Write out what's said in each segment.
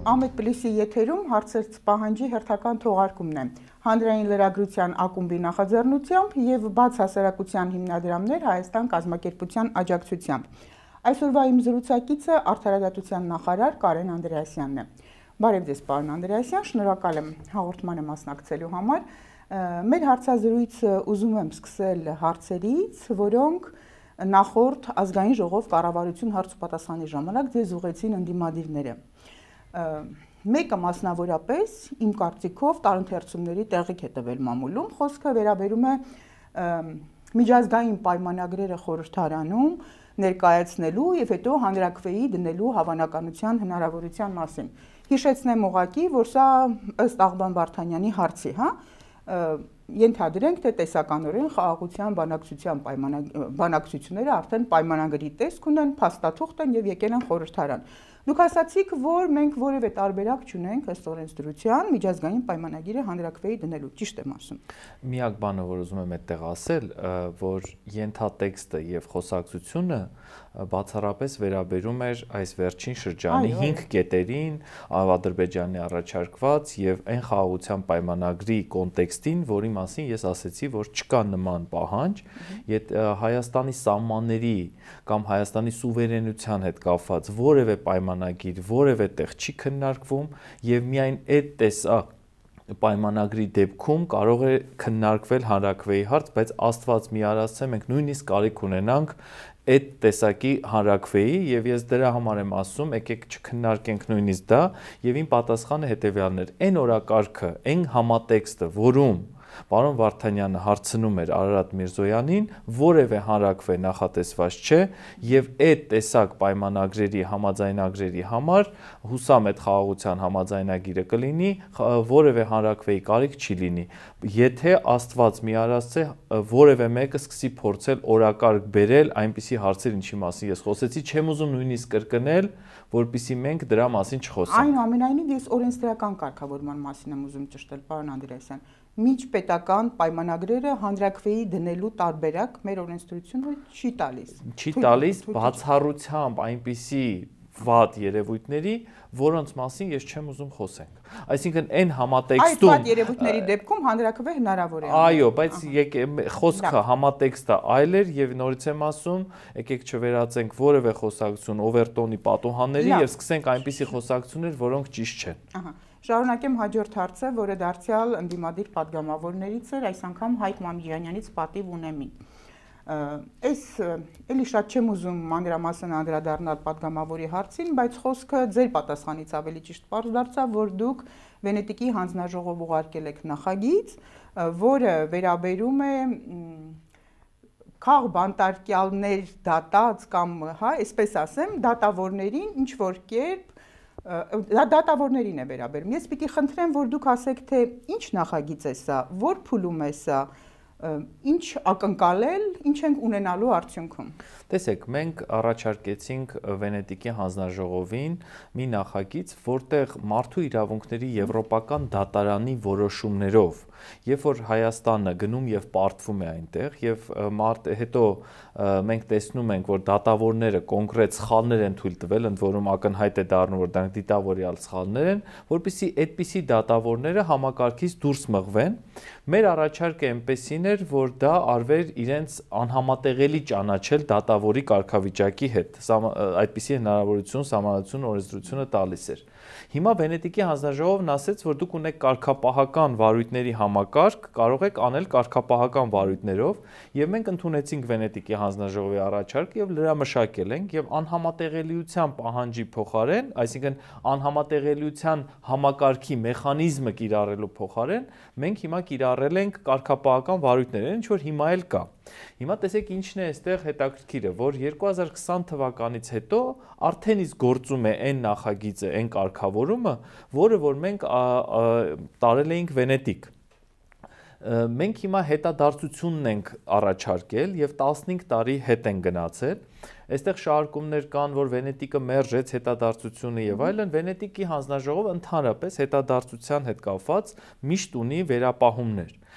Ամեկ պլիսի եթերում հարցերց պահանջի հերթական թողարկումն է։ Հանրային լրագրության ակումբի նախաձեռնությամբ եւ բաց հասարակության հիմնադրամներ Հայաստան կազմակերպության աջակցությամբ։ Այսօրվա իմ զրուցակիցը արդարադատության նախարար Կարեն Անդրեասյանն է։ Բարև ձեզ, պարոն Անդրեասյան, շնորհակալ եմ հաղորդմանը մասնակցելու համար։ Մեր հարցազրույցը ուզում եմ սկսել հարցերից, որոնք նախորդ ազգային ժողով կառավարություն հարց ու պատասխանի ժամանակ ձեզ ուղեցին ընդդիմադիրները։ Մեկը մասնավորապես իմ կարծիքով տարընթերցումների տեղիք է տվել մամուլում, խոսքը վերաբերում է միջազգային պայմանագրերը խորհրդարանում ներկայացնելու եւ հետո հանրաքվեի դնելու հավանականության հնարավորության մասին։ Հիշեցնեմ ուղղակի, որ սա ըստ Աղբան Վարդանյանի հարցի, ենթադրենք, թե տեսականորեն խաղաղության բանակցությունները արդեն պայմանագրի տեսք ունեն, փաստաթուղթ են եւ եկել են խորհրդարան։ Դուք ասացիք, որ մենք որևէ տարբերակ չունենք ըստ օրենսդրության միջազգային պայմանագիրը հանրաքվեի դնելու, ճիշտ եմ ասում։ Միակ բանը, որ ուզում եմ այդտեղ ասել, որ ենթատեքստը եւ խոսակցությունը բացառապես վերաբերում էր այս վերջին շրջանի 5 կետերին, Ադրբեջանի առաջարկված եւ այն խաղաղության պայմանագրի կոնտեքստին, որի մասին ես ասեցի, որ չկա նման պահանջ, Հայաստանի սահմանների կամ Հայաստանի սուվերենության հետ կապված որևէ պայմանագիր որևէ տեղ չի քննարկվում եւ միայն այդ տեսակ պայմանագրի դեպքում կարող է քննարկվել հանրաքվեի հարց, բայց Աստված մի արասցե մենք նույնիսկ կարիք ունենանք այդ տեսակի հանրաքվեի եւ ես դրա համար եմ ասում, եկեք չքննարկենք նույնիսկ դա եւ իմ պատասխանը հետեւյալն էր. այն օրակարգը, այն համատեքստը, որում պարոն Վարդանյանը հարցնում էր Արարատ Միրզոյանին, որևէ հանրաքվե նախատեսված չէ եւ այդ տեսակ պայմանագրերի համաձայնագրերի համար հուսամ այդ խաղաղության համաձայնագիրը կլինի, որևէ հանրաքվեի կարիք չի լինի։ Եթե Աստված մի արասցե որևէ մեկը սկսի փորձել օրակարգ բերել այնպիսի հարցեր, ինչի մասին ես խոսեցի, չեմ ուզում նույնիսկ կրկնել, որպեսզի մենք դրա մասին չխոսենք։ Այնուամենայնիվ ես օրենսդրական կարգավորման մասին եմ ուզում ճշտել, պարոն Անդրեասյան։ Միջպետական պայմանագրերը հանրաքվեի դնելու տարբերակ մեր օրենսդրությունը չի տալիս։ Չի տալիս բացառությամբ այնպիսի վատ երևույթների, որոնց մասին ես չեմ ուզում խոսենք։ Այսինքն այն համատեքստում այդ վատ երևույթների դեպքում հանրաքվե հնարավոր է։ Այո, բայց խոսքը համատեքստը այլ էր եւ նորից եմ ասում, եկեք չվերածենք որևէ խոսակցություն օվերտոնի պատուհանների եւ սկսենք այնպիսի խոսակցություններ, որոնք ճիշտ չեն։ Ահա։ Շարունակեմ հաջորդ հարցը, որը դարձյալ ընդդիմադիր падգամավորներից էր, այս անգամ Հայկ Մամիջանյանից պատիվ ունեմ։ Այս էլի շատ չեմ ուզում մանրամասն անդրադառնալ падգամավորի հարցին, բայց խոսքը ձեր պատասխանից ավելի ճիշտ պարզ դարձավ, որ դուք Վենետիկի հանձնաժողով ուղարկել եք նախագիծ, որը վերաբերում է քաղ բանտարկյալներ դատած կամ, այսպես ասեմ, դատավորներին ինչ որ կերպ դատավորներին է վերաբերում։ Ես պիտի խնդրեմ, որ դուք ասեք, թե ինչ նախագիծ է սա, որ փուլում է սա, ինչ ակնկալել, ինչ ենք ունենալու արդյունքում։ Տեսեք, մենք առաջարկեցինք Վենետիկի հանձնաժողովին մի նախագիծ, որտեղ մարդու իրավունքների եվրոպական դատարանի որոշումներով, երբ որ Հայաստանը գնում եւ պարտվում է այնտեղ եւ հետո մենք տեսնում ենք, որ դատավորները կոնկրետ սխալներ են թույլ տվել, ընդ որում ակնհայտ է դառնում, որ դրանք դիտավորյալ սխալներ են, որպեսզի այդպիսի դատավորները համակարգից դուրս մղվեն։ Մեր առաջարկը այնպեսին էր, որ դա արվեր իրենց անհամատեղելի ճանաչել դատավորի կարգավիճակի հետ։ Այդպիսի հնարավորություն Սահմանադրություն օրենսդրությունը տալիս էր։ Հիմա Վենետիկի հանձնաժողովն ասաց, որ դուք ունեք կարգապահական վարույթների համակարգ, կարող եք անել կարգապահական վարույթներով, եւ մենք ընդունեցինք Վենետիկի հանձնաժողովի առաջարկը եւ լրամշակել ենք եւ անհամատեղելիության պահանջի փոխարեն, այսինքն անհամատեղելիության համակարգի մեխանիզմը կիրառելու փոխարեն, մենք հիմա կիրառել ենք կարգապահական վարույթներ, ինչ որ հիմա էլ կա։ Հիմա տեսեք ինչն է այստեղ հետաքրքիրը, որ 2020 թվականից հետո արդեն իսկ գործում է այն նախագիծը, այն կարգավորումը, որը որ մենք տարել էինք Վենետիկ։ Մենք հիմա հետադարձությունն ենք առաջարկել եւ 15 տարի հետ են գնացել։ Այստեղ շարժումներ կան, որ Վենետիկը մերժեց հետադարձությունը եւ այլն, Վենետիկի հանձնաժողովը ընդհանրապես հետադարձության հետ կապված միշտ ունի վերապահումներ։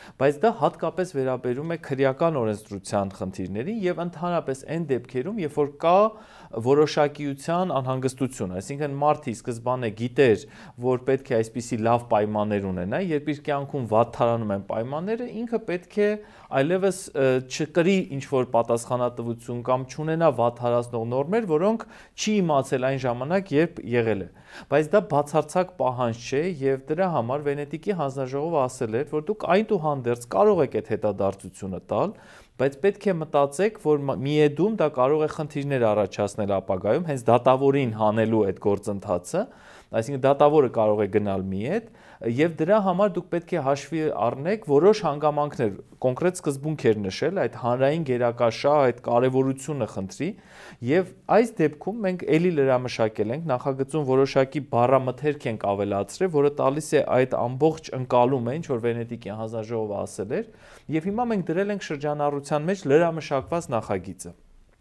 բայց դա հատկապես վերաբերում է քրեական օրենսդրության խնդիրներին եւ ընդհանրապես այն դեպքերում, երբ որ կա որոշակիության անհանգստություն, այսինքն մարդը սկզբանե գիտեր, որ պետք է այսպիսի լավ պայմաններ ունենա, երբ իր կյանքում վատթարանում են պայմանները, ինքը պետք է այլևս չկրի ինչ-որ պատասխանատվություն կամ չունենա վատթարացնող նորմեր, որոնք չի իմացել այն ժամանակ, երբ եղել է։ Բայց դա բացարձակ պահանջ չէ եւ դրա համար Վենետիկի հանձնաժողովը ասել էր, որ դուք այնուհանդերձ կարող եք այդ հետադարձությունը տալ, բայց պետք է մտածեք, որ միեդում դա կարող է խնդիրներ առաջացնել ապագայում, հենց դատավորին հանելու այդ գործընթացը, այսինքն դատավորը կարող է գնալ միեդ եւ դրա համար դուք պետք է հաշվի առնեք որոշ հանգամանքներ, կոնկրետ սկզբունքեր նշել, այդ հանրային գերակաշահ, այդ կարեւորությունը խնդրի եւ այս դեպքում մենք ելի լրամշակել ենք նախագծում որոշակի բառամթերք ենք ավելացրել, որը տալիս է այդ ամբողջ ընկալումը, ինչ որ Վենետիկի հանձնաժողովը ասել էր, եւ հիմա մենք դրել ենք շրջանառության մեջ լրամշակված նախագիծը։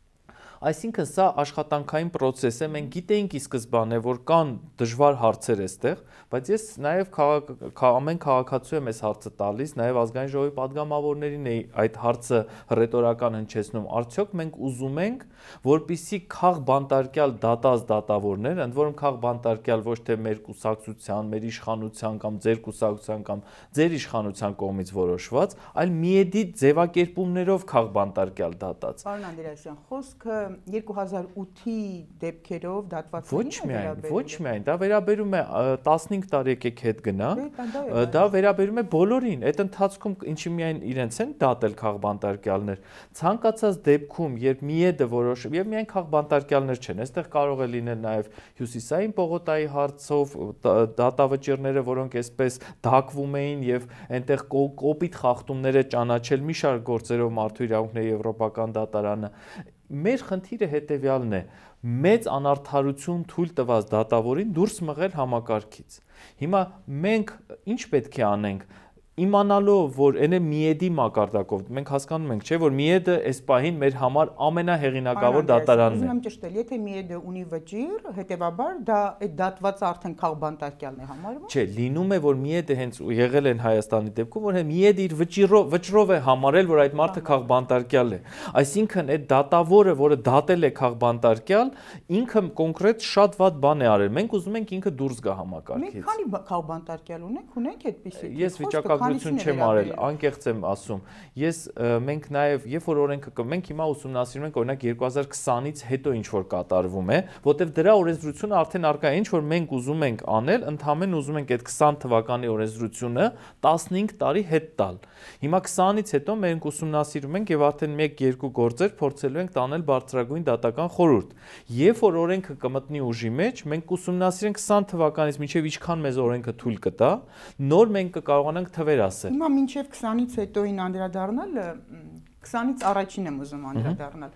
Այսինքն սա աշխատանքային process է, մենք գիտեինք ի սկզբանե, որ կան դժվար հարցեր այստեղ, բայց ես նաև ամեն քաղաքացու եմ այս հարցը տալիս, նաև ազգային ժողովի падգամավորներին է այդ հարցը ռետորական հնչեցնում, արդյոք մենք ուզում ենք, որպեսզի քաղբանտարկյալ դատած դատավորներ, ընդ որում քաղբանտարկյալ ոչ թե մեր կուսակցության, մեր իշխանության կամ ձեր կուսակցության կամ ձեր իշխանության կողմից որոշված, այլ միեդի ձևակերպումներով քաղբանտարկյալ դատած։ Պարոն Անդրեասյան, խոսքը 2008-ի դեպքերով դատվածներին ոչ միայն, դա վերաբերում է 15 տարի եկեք հետ գնանք, դա վերաբերում է բոլորին, այդ ընթացքում ինչի միայն իրենց են դատել քաղբանտարկյալներ, ցանկացած դեպքում, երբ միեդը որոշում, եւ միայն քաղբանտարկյալներ չեն, այստեղ կարող է լինել նաեւ հյուսիսային պողոտայի հարցով դատավճիռները, որոնք այսպես դակվում էին եւ այնտեղ կոպիտ խախտումներ է ճանաչել մի շարք գործերով մարդու իրավունքների եվրոպական դատարանը։ Մեր խնդիրը հետևյալն է. մեծ անարդարություն թույլ տված դատավորին դուրս մղել համակարգից։ Հիմա մենք ինչ պետք է անենք, իմանալով, որ այն է միեդի մակարդակով, մենք հասկանում ենք, չէ, որ միեդը այս պահին մեր համար ամենահեղինակավոր դատարանն է։ Ուզում եմ ճշտել, եթե միեդը ունի վճիռ, հետեւաբար դա այդ դատվածը արդեն քաղբանտարկյալն է համարվում։ Չէ, լինում է, որ միեդը հենց եղել են Հայաստանի դեպքում, որ միեդը իր վճռով է համարել, որ այդ մարդը քաղբանտարկյալ է։ Այսինքն այդ դատավորը, որը դատել է քաղբանտարկյալ, ինքը կոնկրետ շատ վատ բան է արել։ Մենք ուզում ենք ինքը դուրս գա համակարգից։ Մենք քանի քաղբանտարկյալ ունենք այդպիսի։ Ես վիճակագրություն չեմ արել, անկեղծ եմ ասում։ Մենք նաև, երբ որ օրենքը մենք հիմա ուսումնասիրում ենք, օրինակ 2020-ից հետո ինչ որ կատարվում է, որտեղ դրա օրենսդրությունը արդեն արկա է, ինչ որ մենք ուզում ենք անել, ընդհանրապես ուզում ենք այդ 20 թվականի օրենսդրությունը 15 տարի հետ տալ։ Հիմա 20-ից հետո մենք ուսումնասիրում ենք եւ արդեն 1-2 գործեր փորձելու ենք տանել բարձրագույն դատական խորհուրդ։ Երբ որ օրենքը կմտնի ուժի մեջ, մենք կուսումնասիրենք 20 թվականից մինչեւ ինչքան մեզ օրենքը թույլ կտա, նոր մենք կկարողանանք թվեր ասել։ Հիմա մինչև 20-ից հետոին անդրադառնալ, 20-ից առաջին եմ ուզում անդրադառնալ։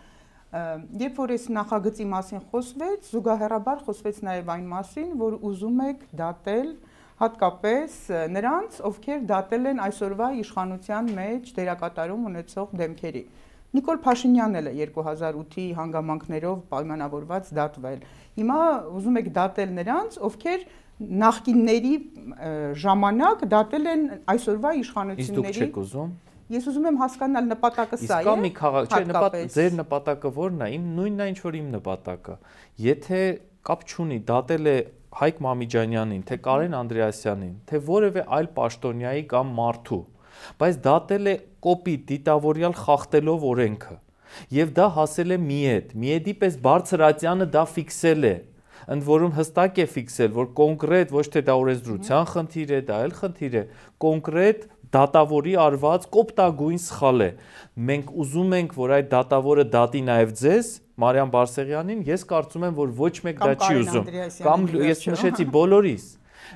Երբ որ այս նախագծի մասին խոսվեց, զուգահեռաբար խոսվեց նաև այն մասին, որ ուզում եք դատել հատկապես նրանց, ովքեր դատել են այսօրվա իշխանության մեջ դերակատարում ունեցող դեմքերի։ Նիկոլ Փաշինյանն էլ է 2008-ի հանգամանքներով պայմանավորված դատվել։ Հիմա ուզում եք դատել նրանց, ովքեր նախկինների ժամանակ դատել են այսօրվա իշխանությունների։ Իսկ դուք չեք ուզում։ Ես ուզում եմ հասկանալ նպատակը սա է։ Իսկ կա մի քաղաք, չէ, ձեր նպատակը ո՞րն է, նույնն է ինչ որ իմ նպատակը։ Եթե կապ չունի դատել է Հայկ Մամիջանյանին, թե Կարեն Անդրեասյանին, թե որևէ այլ պաշտոնյայի կամ մարդու, բայց դատել է կոպիտ դիտավորյալ խախտելով օրենքը, եւ դա հասել է միեդի պես բարձրատյանը դա ֆիքսել է։ Ընդ որում հստակ է ֆիքսել, որ կոնկրետ ոչ թե դա օրենսդրության խնդիր է, դա այլ խնդիր է, կոնկրետ դատավորի արված կոպտագույն սխալ է։ Մենք ուզում ենք, որ այդ դատավորը դատի նաև ձեզ, Մարիամ Բարսեղյանին, ես կարծում եմ, որ ոչ մեկ դա չի ուզում։ Կամ ես նշեցի բոլորիս։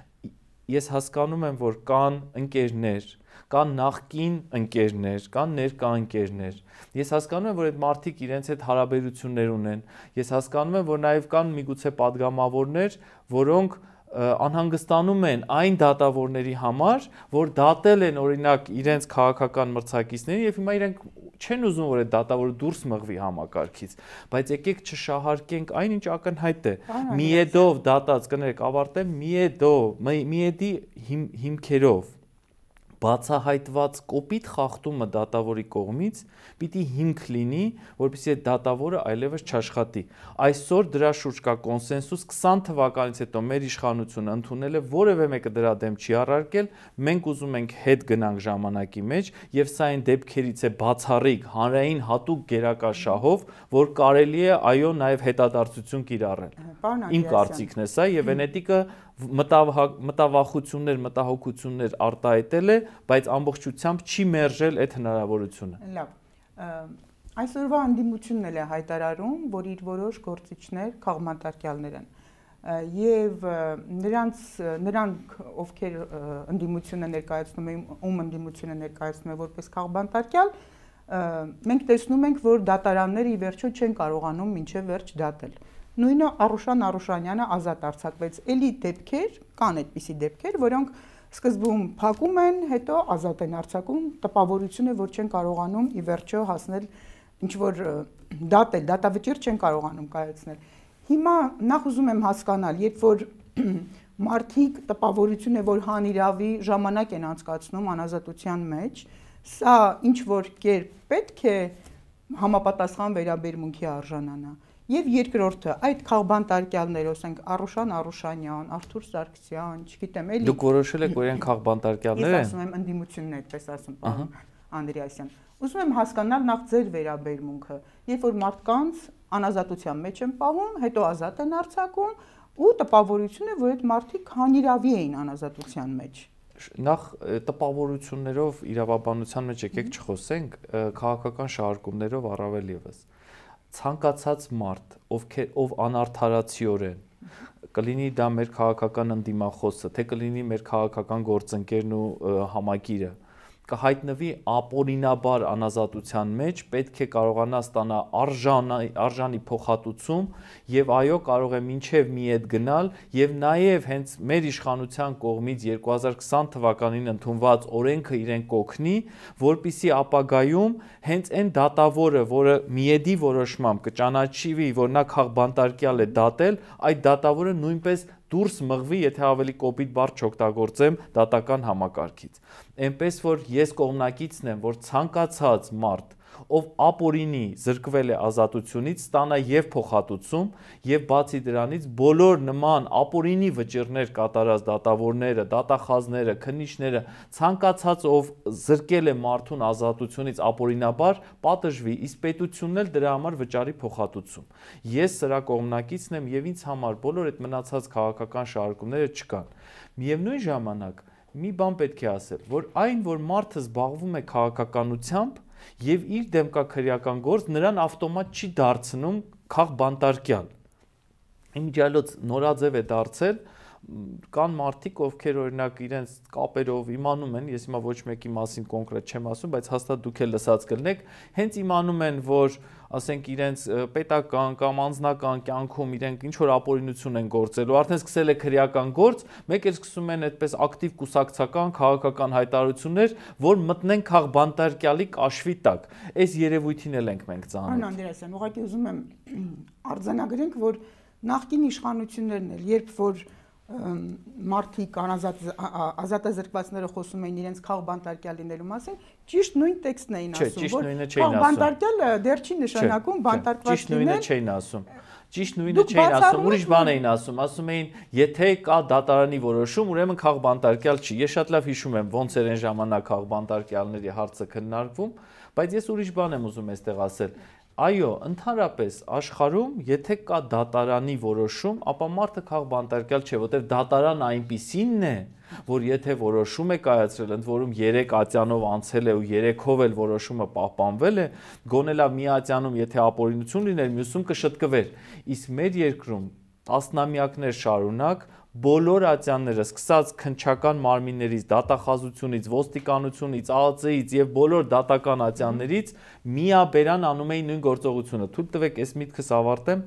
Ես հասկանում եմ, որ կան ընկերներ, կան նախկին ընկերներ, կան ներկա ընկերներ։ Ես հասկանում եմ, որ այդ մարդիկ իրենց հետ հարաբերություններ ունեն։ Ես հասկանում եմ, որ նաև կան միգուցե падգամավորներ, որոնք անհանգստանում են այն դատավորների համար, որ դատել են օրինակ իրենց քաղաքական մրցակիցներին եւ հիմա իրենք չեն ուզում, որ այդ դատավորը դուրս մղվի համակարգից, բայց եկեք չշահարկենք այն, ինչ ակնհայտ է։ Միեդով դատած, կներեք, ավարտեմ, միեդի հիմքերով բացահայտված կոպիտ խախտումը դատավորի կողմից պիտի հիմք լինի, որպեսզի այդ դատավորը այլևս չաշխատի։ Այսօր դրա շուրջ կա կոնսենսուս, 20 թվականից հետո մեր իշխանությունը ընդունել է, որևէ մեկը դրա դեմ չի առարկել, մենք ուզում ենք հետ գնանք ժամանակի մեջ, եւ սա այն դեպքերից է բացառիկ հանրային հատուկ գերակա շահով, որ կարելի է այո նաեւ հետադարձություն կիրառել։ Իմ կարծիքն է սա, եւ Վենետիկը մտավախություններ, մտահոգություններ արտահայտել է, բայց ամբողջությամբ չի մերժել այդ հնարավորությունը։ Լավ։ Այսօրվա ընդդիմությունն էլ է հայտարարում, որ իր որոշ գործիչներ քաղաքմարտակյալներ են։ Եվ նրանք, ովքեր ընդդիմությունը ներկայացնում են, ընդդիմությունը ներկայացնում է որպես քաղաքմարտակյալ, մենք տեսնում ենք, որ դատարանները ի վերջո չեն կարողանում մինչև վերջ դատել։ Նույնը Արուշան Արուշանյանը ազատ արձակվեց։ Էլի դեպքեր, կան այդպիսի դեպքեր, որոնք սկզբում փակում են, հետո ազատ են արձակում, տպավորություն է, որ չեն կարողանում ի վերջո հասնել ինչ որ դատել, դատավճիռ չեն կարողանում կայացնել։ Հիմա նախ ուզում եմ հասկանալ, երբ որ մարդիկ տպավորություն է, որ հանիրավի ժամանակ են անցկացնում անազատության մեջ, սա ինչ որ կերպ պետք է համապատասխան վերաբերմունքի արժանանա։ Եվ երկրորդը, այդ քաղաքբանտարկյալները, ասենք Արուշան Արուշանյան, Արթուր Սարգսյան, չգիտեմ, էլի։ Դուք որոշել եք, որ իրենք քաղաքբանտարկյալներ են։ Ես ասում եմ ընդդիմությունն է, այդպես ասում պարոն Անդրեասյան։ Ուզում եմ հասկանալ նախ ձեր վերաբերմունքը, երբ որ մարդկանց անազատության մեջ են պահում, հետո ազատ են արձակում, ու տպավորություն է, որ այդ մարդիկ հանիրավի էին անազատության մեջ։ Նախ տպավորություններով իրավաբանության մեջ եկեք չխոսենք, քաղաքական շահարկումներով առավել եւս։ Ցանկացած մարդ, ով անարդարացիորեն կլինի դա մեր քաղաքական ընդդիմախոսը, թե կլինի մեր քաղաքական գործընկերն ու համակիրը, կհայտնվի ապօրինաբար անազատության մեջ, պետք է կարողանա ստանալ արժանի փոխհատուցում եւ այո կարող է մինչեւ մի հետ գնալ եւ նաեւ հենց մեր իշխանության կողմից 2020 թվականին ընդունված օրենքը իրեն կօգնի, որպիսի ապագայում հենց այն դատավորը, որը միեդի որոշմամբ կճանաչվի, որ նա քաղաքբանտարկյալ է դատել, այդ դատավորը նույնպես դուրս մղվի, եթե ավելի կոպիտ բառ չօգտագործեմ դատական համակարգից։ Այնպես որ ես կողմնակիցն եմ, որ ցանկացած մարդ, ով ապօրինի զրկվել է ազատությունից, ստանա եւ փոխհատուցում, եւ բացի դրանից բոլոր նման ապօրինի վճիռներ կատարած դատավորները, դատախազները, քննիչները, ցանկացած ով զրկել է մարդուն ազատությունից ապօրինաբար, պատժվի, իսկ պետությունն էլ դրա համար վճարի փոխհատուցում։ Ես սրա կողմնակիցն եմ եւ ինձ համար բոլոր այդ մնացած քաղաքական շահարկումները չկան։ Միևնույն ժամանակ մի բան պետք է ասել, որ այն, որ մարդը զբաղվում է քաղաքականությամբ եւ իր դեմ կա քրեական գործ, նրան ավտոմատ չի դարձնում քաղաքբանտարկյալ։ Իմիջիալոց նորաձև է դարձել, կան մարդիկ, ովքեր օրինակ իրենց կապերով իմանում են, ես հիմա ոչ մեկի մասին կոնկրետ չեմ ասում, բայց հաստատ դուք էլ լսած կլինեք, հենց իմանում են, որ ասենք իրենց պետական կամ անձնական կյանքում իրենք ինչ որ ապօրինություն են գործել, ու արդեն սկսել է քրեական գործ, մեկ էլ սկսում են այդպես ակտիվ կուսակցական, քաղաքական հայտարարություններ, որ մտնեն քաղաքբանտարկյալի կաշվի տակ։ Այս երևույթին էլ ենք մենք ծանոթ։ Պարոն Անդրեասյան, ուղղակի ուզում եմ արձանագրենք, որ նախկին իշխանություններն էլ, երբ որ մարդիկ ազատազրկվածները խոսում էին իրենց քաղաքբանտարկյալ լինելու մասին, ճիշտ նույն տեքստն էին ասում, որ քաղաքբանտարկյալը դեռ չի նշանակում բանտարկված լինել։ Ճիշտ նույնը չէին ասում։ Ճիշտ նույնը չէին ասում, ուրիշ բան էին ասում էին, եթե կա դատարանի որոշում, ուրեմն քաղաքբանտարկյալ չի։ Ես շատ լավ հիշում եմ ոնց էր այն ժամանակ քաղաքբանտարկյալների հարցը քննարկվում, բայց ես ուրիշ բան եմ ուզում այստեղ ասել։ Այո, ընդհանրապես աշխարհում, եթե կա դատարանի որոշում, ապա մարդը քաղաքբանտարկյալ չէ, որտեղ դատարան այնպիսինն է, որ եթե որոշում է կայացրել, ընդ որում 3 ատյանով անցել է ու 3-ով էլ որոշումը պահպանվել է, գոնե լավ մի ատյանում եթե ապօրինություն լիներ, մյուսում կշտկվեր։ Իսկ մեր երկրում տասնամյակներ շարունակ բոլոր ատյանները, սկսած քննչական մարմիններից, դատախազությունից, ոստիկանությունից, ԱԱԾ-ից եւ բոլոր դատական ատյաններից միաբերան անում էին նույն գործողությունը։ Թույլ տվեք այս միտքս ավարտեմ։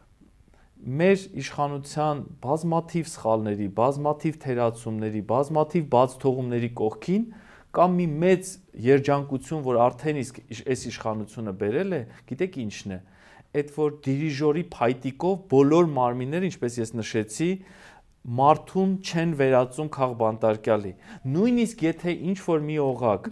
Մեր իշխանության բազմաթիվ սխալների, բազմաթիվ թերացումների, բազմաթիվ բացթողումների կողքին կա մի մեծ երջանկություն, որ արդեն իսկ այս իշխանությունը բերել է, գիտեք ինչն է։ Այդ որ դիրիժորի փայտիկով բոլոր մարմինները, ինչպես ես նշեցի, մարդուն չեն վերածում քաղբանտարկյալի։ Նույնիսկ եթե ինչ որ մի օղակ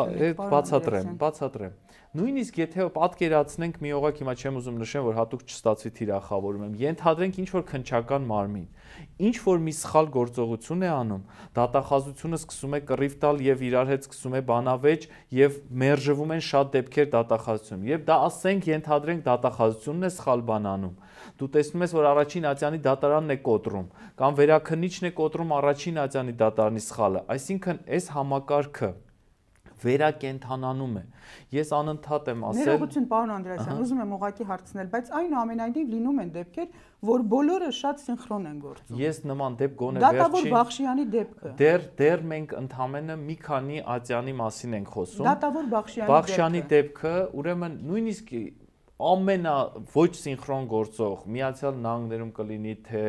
բացատրեմ։ Նույնիսկ եթե պատկերացնենք մի օղակ, հիմա չեմ ուզում նշեմ, որ հատուկ չստացվի թիրախավորում եմ, ենթադրենք ինչ որ քննչական մարմին, ինչ որ մի սխալ գործողություն է անում, դատախազությունը սկսում է կռիվ տալ եւ իրար հետ սկսում է բանավեճ եւ մերժվում են շատ դեպքեր դատախազությունում։ Եվ դա ասենք ենթադրենք դատախազությունն է սխալ բան անում։ Դու տեսնում ես, որ առաջին ատյանի դատարանն է կոտրում, կամ վերաքննիչն է կոտրում առաջին ատյանի դատարանի սխալը։ Այսինքն այս համակարգը վերակենդանանում է։ Ես անընդհատ եմ ասել։ Ներողություն, պարոն Անդրեասյան, ուզում եմ ուղղակի հարցնել, բայց այնուամենայնիվ լինում են դեպքեր, որ բոլորը շատ սինխրոն են գործում։ Ես նման դեպք գոնե Դատավոր Բախշյանի դեպքը։ Դեռ մենք ընդամենը մի քանի ատյանի մասին ենք խոսում։ Դատավոր Բախշյանի դեպքը, ուրեմն նույնիսկ ամենա ոչ սինխրոն գործող Միացյալ Նահանգներում կլինի թե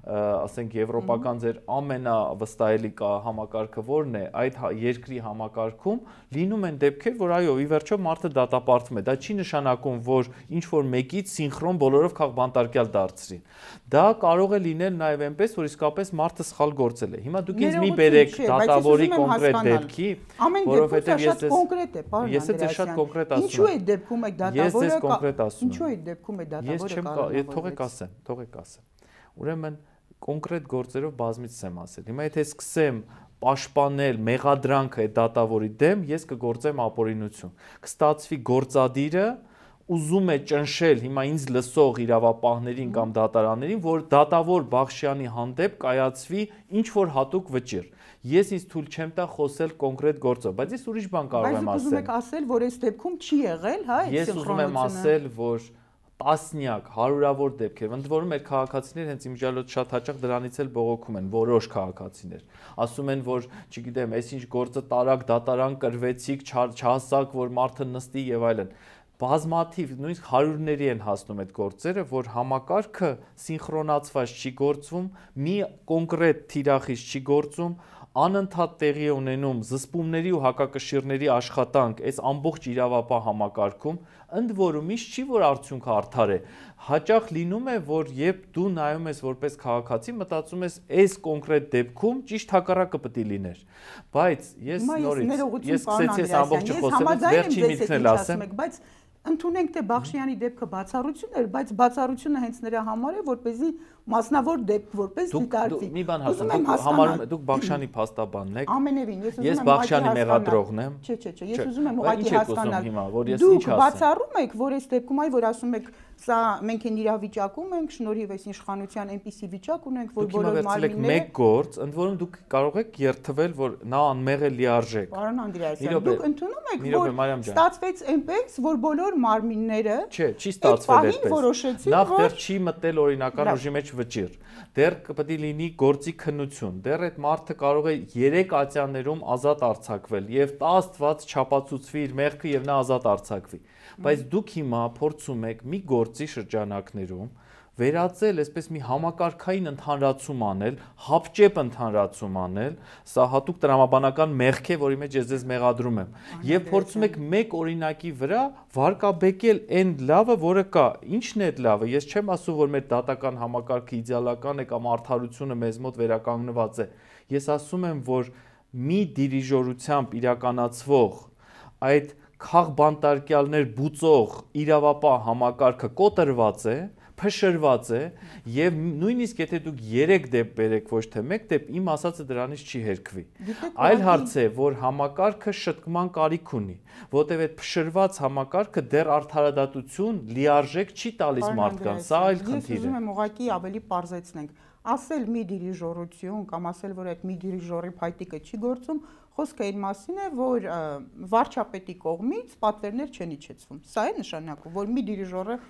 ասենք եվրոպական ձեր ամենավստահելի համակարգը որն է, այդ երկրի համակարգում լինում են դեպքեր, որ այո, ի վերջո մարդը դատապարտվում է։ Դա չի նշանակում, որ ինչ որ մեկից սինխրոն բոլորով քաղբանտարկյալ դարձրին։ Դա կարող է լինել նաև այնպես, որ իսկապես մարդը սխալ գործել է։ Հիմա դուք ինձ մի բերեք դատավորի կոնկրետ դեպքի, որովհետև ես կոնկրետ է, պարոն Ես ձեզ շատ կոնկրետ ասում եմ։ Ինչու է դեպքում եք դատավորը։ Ես ձեզ կոնկրետ ասում եմ։ Ինչու է դեպքում եք դատավորը։ Թողեք ասեմ։ Ուրեմն կոնկրետ գործերով բազմից եմ ասել։ Հիմա եթե սկսեմ պաշտպանել մեղադրանքը այդ դատավորի դեմ, ես կգործեմ ապօրինություն։ Կստացվի գործադիրը ուզում է ճնշել հիմա ինձ լսող իրավապահներին կամ դատարաններին, որ դատավոր Բախշյանի հանդեպ կայացվի ինչ որ հատուկ վճիռ։ Ես ինձ թույլ չեմ տա խոսել կոնկրետ գործով, բայց ես ուրիշ բան կարող եմ ասել։ Բայց ուզում եք ասել, որ այս դեպքում չի եղել, հա, այդ Ես ուզում եմ ասել, որ տասնյակ, հարյուրավոր դեպքեր, ընդ որում մեր քաղաքացիներ հենց իմիջիալոց շատ հաճախ դրանից էլ բողոքում են, որոշ քաղաքացիներ։ Ասում են, որ, չգիտեմ, այսինչ գործը տարակ դատարան կրվեցիք, չհասակ, որ մարդը նստի եւ այլն։ Բազմաթիվ, նույնիսկ հարյուրների են հասնում այդ գործերը, որ համակարգը սինխրոնացված չի գործվում, մի կոնկրետ թիրախից չի գործում, անընդհատ տեղի է ունենում զսպումների ու հակակշիռների աշխատանք այս ամբողջ իրավապահ համակարգում, ընդ որում ինչ չի, որ արդյունքը արդար է։ Հաճախ լինում է, որ երբ դու նայում ես որպես քաղաքացի, մտածում ես այս կոնկրետ դեպքում ճիշտ հակառակը պետք է լիներ։ Բայց ես նորից սկսեցի այս ամբողջը խոսել, վերջին միտքն էլ ասեմ, բայց ընդունենք թե Բախշյանի դեպքը բացառություն էր, բայց բացառությունը հենց նրա համար է, որպեսզի մասնավոր դեպք որպես դիտարկվի։ Մի բան հասնում, դուք Բախշյանի փաստաբանն եք։ Ամենևին, ես Բախշյանի մեղադրողն եմ։ Չէ, ես ուզում եմ ուղղակի հասկանալ։ Դուք բացառում եք, որ այս դեպքում այ որ ասում եք, սա մենք այն իրավիճակում ենք, շնորհիվ այս իշխանության այնպիսի վիճակ ունենք, որ բոլոր մարմինները մեկ գործ, ընդ որում դուք կարող եք երթվել, որ նա անմեղ է լիարժեք։ Պարոն Անդրեասյան, դուք ընդունում եք, որ ստացվեց այնպես, որ բոլոր մարմինները Չէ, չի ստացվել այդպես։ Նախ դեռ չի մտել օրինական ուժի մեջ վճիռ։ Դեռ պետք է լինի գործի քննություն։ Դեռ այդ մարդը կարող է 3 ատյաններում ազատ արձակվել եւ տա Աստված չապացուցվի իր մեղքը եւ նա ազատ արձակվի։ Բայց դուք հիմա փորձում եք մի գործի շրջանակներում վերածել այսպես մի համակարգային ընդհանրացում անել, հապճեպ ընդհանրացում անել, սա հատուկ տրամաբանական մեղք է, որի մեջ ես ձեզ մեղադրում եմ, եւ փորձում եք մեկ օրինակի վրա վարկաբեկել այն լավը, որը կա։ Ինչն է այդ լավը։ Ես չեմ ասում, որ մեր դատական համակարգը իդեալական է կամ արդարությունը մեզ մոտ վերականգնված է։ Ես ասում եմ, որ մի դիրիժորությամբ իրականացվող այդ քաղբանտարկյալներ բուծող իրավապահ համակարգը կոտրված է, փշրված է եւ նույնիսկ եթե դուք 3 դեպք բերեք ոչ թե 1 դեպք, իմ ասածը դրանից չի հերքվի։ Այլ հարց է, որ համակարգը շտկման կարիք ունի, որտեղ այդ փշրված համակարգը դեռ արդարադատություն լիարժեք չի տալիս մարդկանց, սա այլ խնդիր է։ Ես ուզում եմ ուղղակի ավելի պարզեցնենք։ Ասել մի դիրիժորություն կամ ասել, որ այդ մի դիրիժորի փայտիկը չի գործում, խոսքը այն մասին է, որ վարչապետի կողմից պատվերներ չեն իջեցվում։ Սա է նշանակում, որ մի դիրիժորը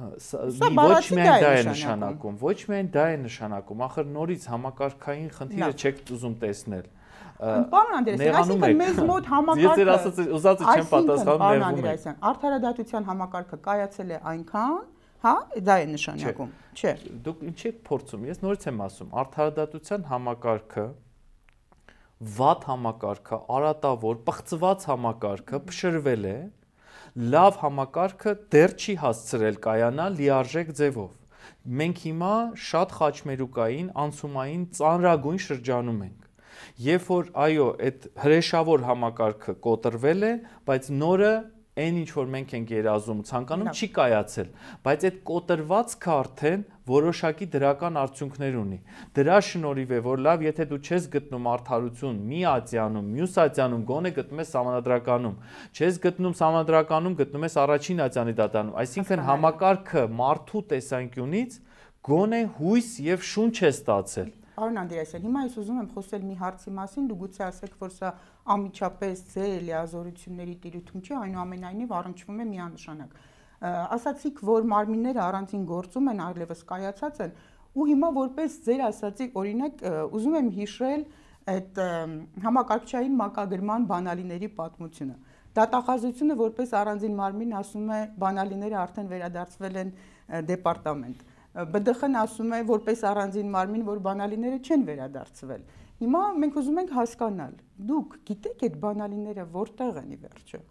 ոչ միայն դա է նշանակում, ոչ միայն դա է նշանակում, ախր նորից համակարգային խնդիրը չեք ուզում տեսնել։ Պարոն Անդրեասյան, այսինքն մեզ մոտ համակարգը Ես ձեր ուզածը չեմ պատասխանում, ներվում եք։ Արդարադատության համակարգը կայացել է այնքան, հա, դա է նշանակում, չէ։ Դուք ինչ եք փորձում, ես նորից եմ ասում, արդարադատության համակարգը վատ համակարգը, արատավոր, պղծված համակարգը փշրվել է, լավ համակարգը դեռ չի հասցրել կայանալ լիարժեք ձևով։ Մենք հիմա շատ խաչմերուկային, անցումային ծանրագույն շրջանում ենք։ Երբ որ այո, այդ հրեշավոր համակարգը կոտրվել է, բայց նորը այն ինչ որ մենք ենք երազում, ցանկանում չի կայացել, բայց այդ կոտրվածքը արդեն որոշակի դրական արդյունքներ ունի։ Դրա շնորհիվ է, որ լավ, եթե դու չես գտնում արդարություն մի ատյանում, մյուս ատյանում գոնե գտնում ես համանդրականում, չես գտնում համանդրականում, գտնում ես առաջին ատյանի դատարանում, այսինքն համակարգը մարդու տեսանկյունից գոնե հույս եւ շունչ է ստացել։ Պարոն Անդրեասյան, հիմա ես ուզում եմ խոսել մի հարցի մասին, դու գուցե ասեք, որ սա անմիջապես ձեր լիազորությունների տիրույթում չի, այնուամենայնիվ առնչվում է միանշանակ։ Ասացիք, որ մարմինները առանձին գործում են, այլևս կայացած են, ու հիմա որպես ձեր ասացի օրինակ ուզում եմ հիշել այդ համակարգչային մակագրման բանալիների պատմությունը։ Դատախազությունը որպես առանձին մարմին ասում է, բանալիները արդեն վերադարձվել են դեպարտամենտ։ ԲԴԽ-ն ասում է որպես առանձին մարմին, որ բանալիները չեն վերադարձվել։ Հիմա մենք ուզում ենք հասկանալ, դուք գիտեք այդ բանալիները որտեղ են ի վերջո։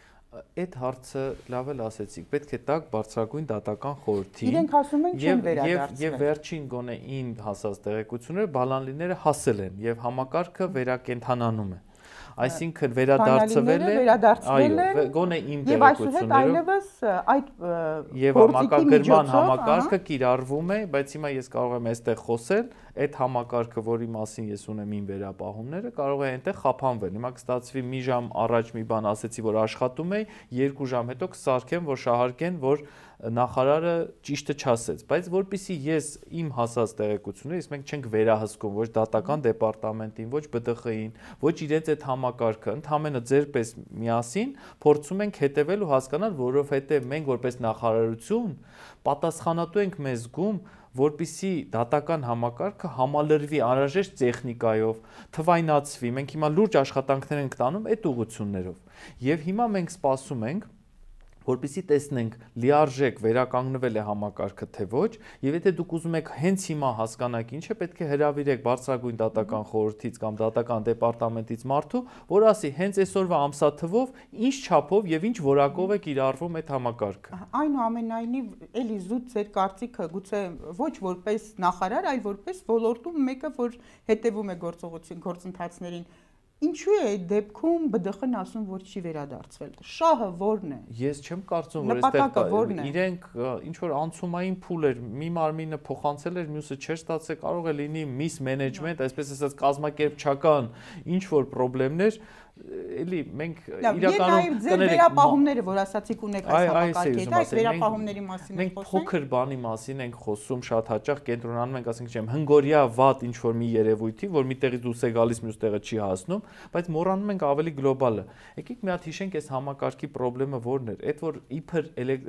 Այդ հարցը լավ էլ ասեցիք, պետք է տակ բարձրագույն դատական խորհրդին։ Իրենք ասում են չեն վերադարձվել։ Եվ վերջին գոնե իմ հասած տեղեկությունները բանալիները հասել են եւ համակարգը վերակենդանանում է։ Այսինքն վերադարձվել է, այո, գոնե իմ տեղեկություններով այդ եւ մակագրման համակարգը կիրառվում է, բայց հիմա ես կարող եմ այստեղ խոսել, այդ համակարգը, որի մասին ես ունեմ իմ վերապահումները, կարող է այնտեղ խափանվել։ Հիմա կստացվի մի ժամ առաջ մի բան ասեցի, որ աշխատում է, 2 ժամ հետո կսարքեմ, որ շահարկեն, որ նախարարը ճիշտը չասեց, բայց որpիսի ես իմ հասած տեղեկություններից մենք չենք վերահսկում ոչ դատական դեպարտամենտին, ոչ ԲԴԽ-ին, ոչ իրենց այդ համակարգը, ընդհանրապես ձեր պես միասին փորձում ենք հետևել ու հասկանալ, որովհետև մենք որպես նախարարություն պատասխանատու ենք մեզ զգում, որպիսի դատական համակարգը համալրվի անհրաժեշտ տեխնիկայով, թվայնացվի, մենք հիմա լուրջ աշխատանքներ ենք տանում այդ ուղղություններով։ Եվ հիմա մենք սպասում ենք, որպեսզի տեսնենք լիարժեք վերականգնվել է համակարգը թե ոչ, եւ եթե դուք ուզում եք հենց հիմա հասկանաք ինչ է, պետք է հրավիրեք բարձրագույն դատական խորհրդից կամ դատական դեպարտամենտից մարդու, որ ասի հենց այսօրվա ամսաթվով ինչ չափով եւ ինչ որակով է կիրառվում այդ համակարգը։ Այնուամենայնիվ, էլի զուտ ձեր կարծիքը գուցե ոչ որպես նախարար, այլ որպես ոլորտում մեկը, որ հետևում է գործընթացներին, ինչու է այդ դեպքում ԲԴԽ-ն ասում, որ չի վերադարձվել։ Շահը ո՞րն է։ Ես չեմ կարծում, որ այստեղ իրենք ինչ որ անցումային փուլ էր, մի մարմինը փոխանցել էր, մյուսը չէր ստացել, կարող է լինի միս մենեջմենտ, այսպես ասած կազմակերպչական ինչ որ խնդիրներ, էլի մենք իրականում ձեր վերապահումները, որ ասացիք ունեք այս համակարգի հետ, այս վերապահումների մասին ենք խոսում։ Մենք փոքր բանի մասին ենք խոսում, շատ հաճախ կենտրոնանում ենք, ասենք չեմ, հնգորիա վատ ինչ որ մի երևույթի, որ մի տեղից դուրս է գալիս, մյուս տեղը չի հասնում, բայց մոռանում ենք ավելի գլոբալը։ Եկեք մի հատ հիշենք այս համակարգի խնդրումը որն էր, այդ որ իբր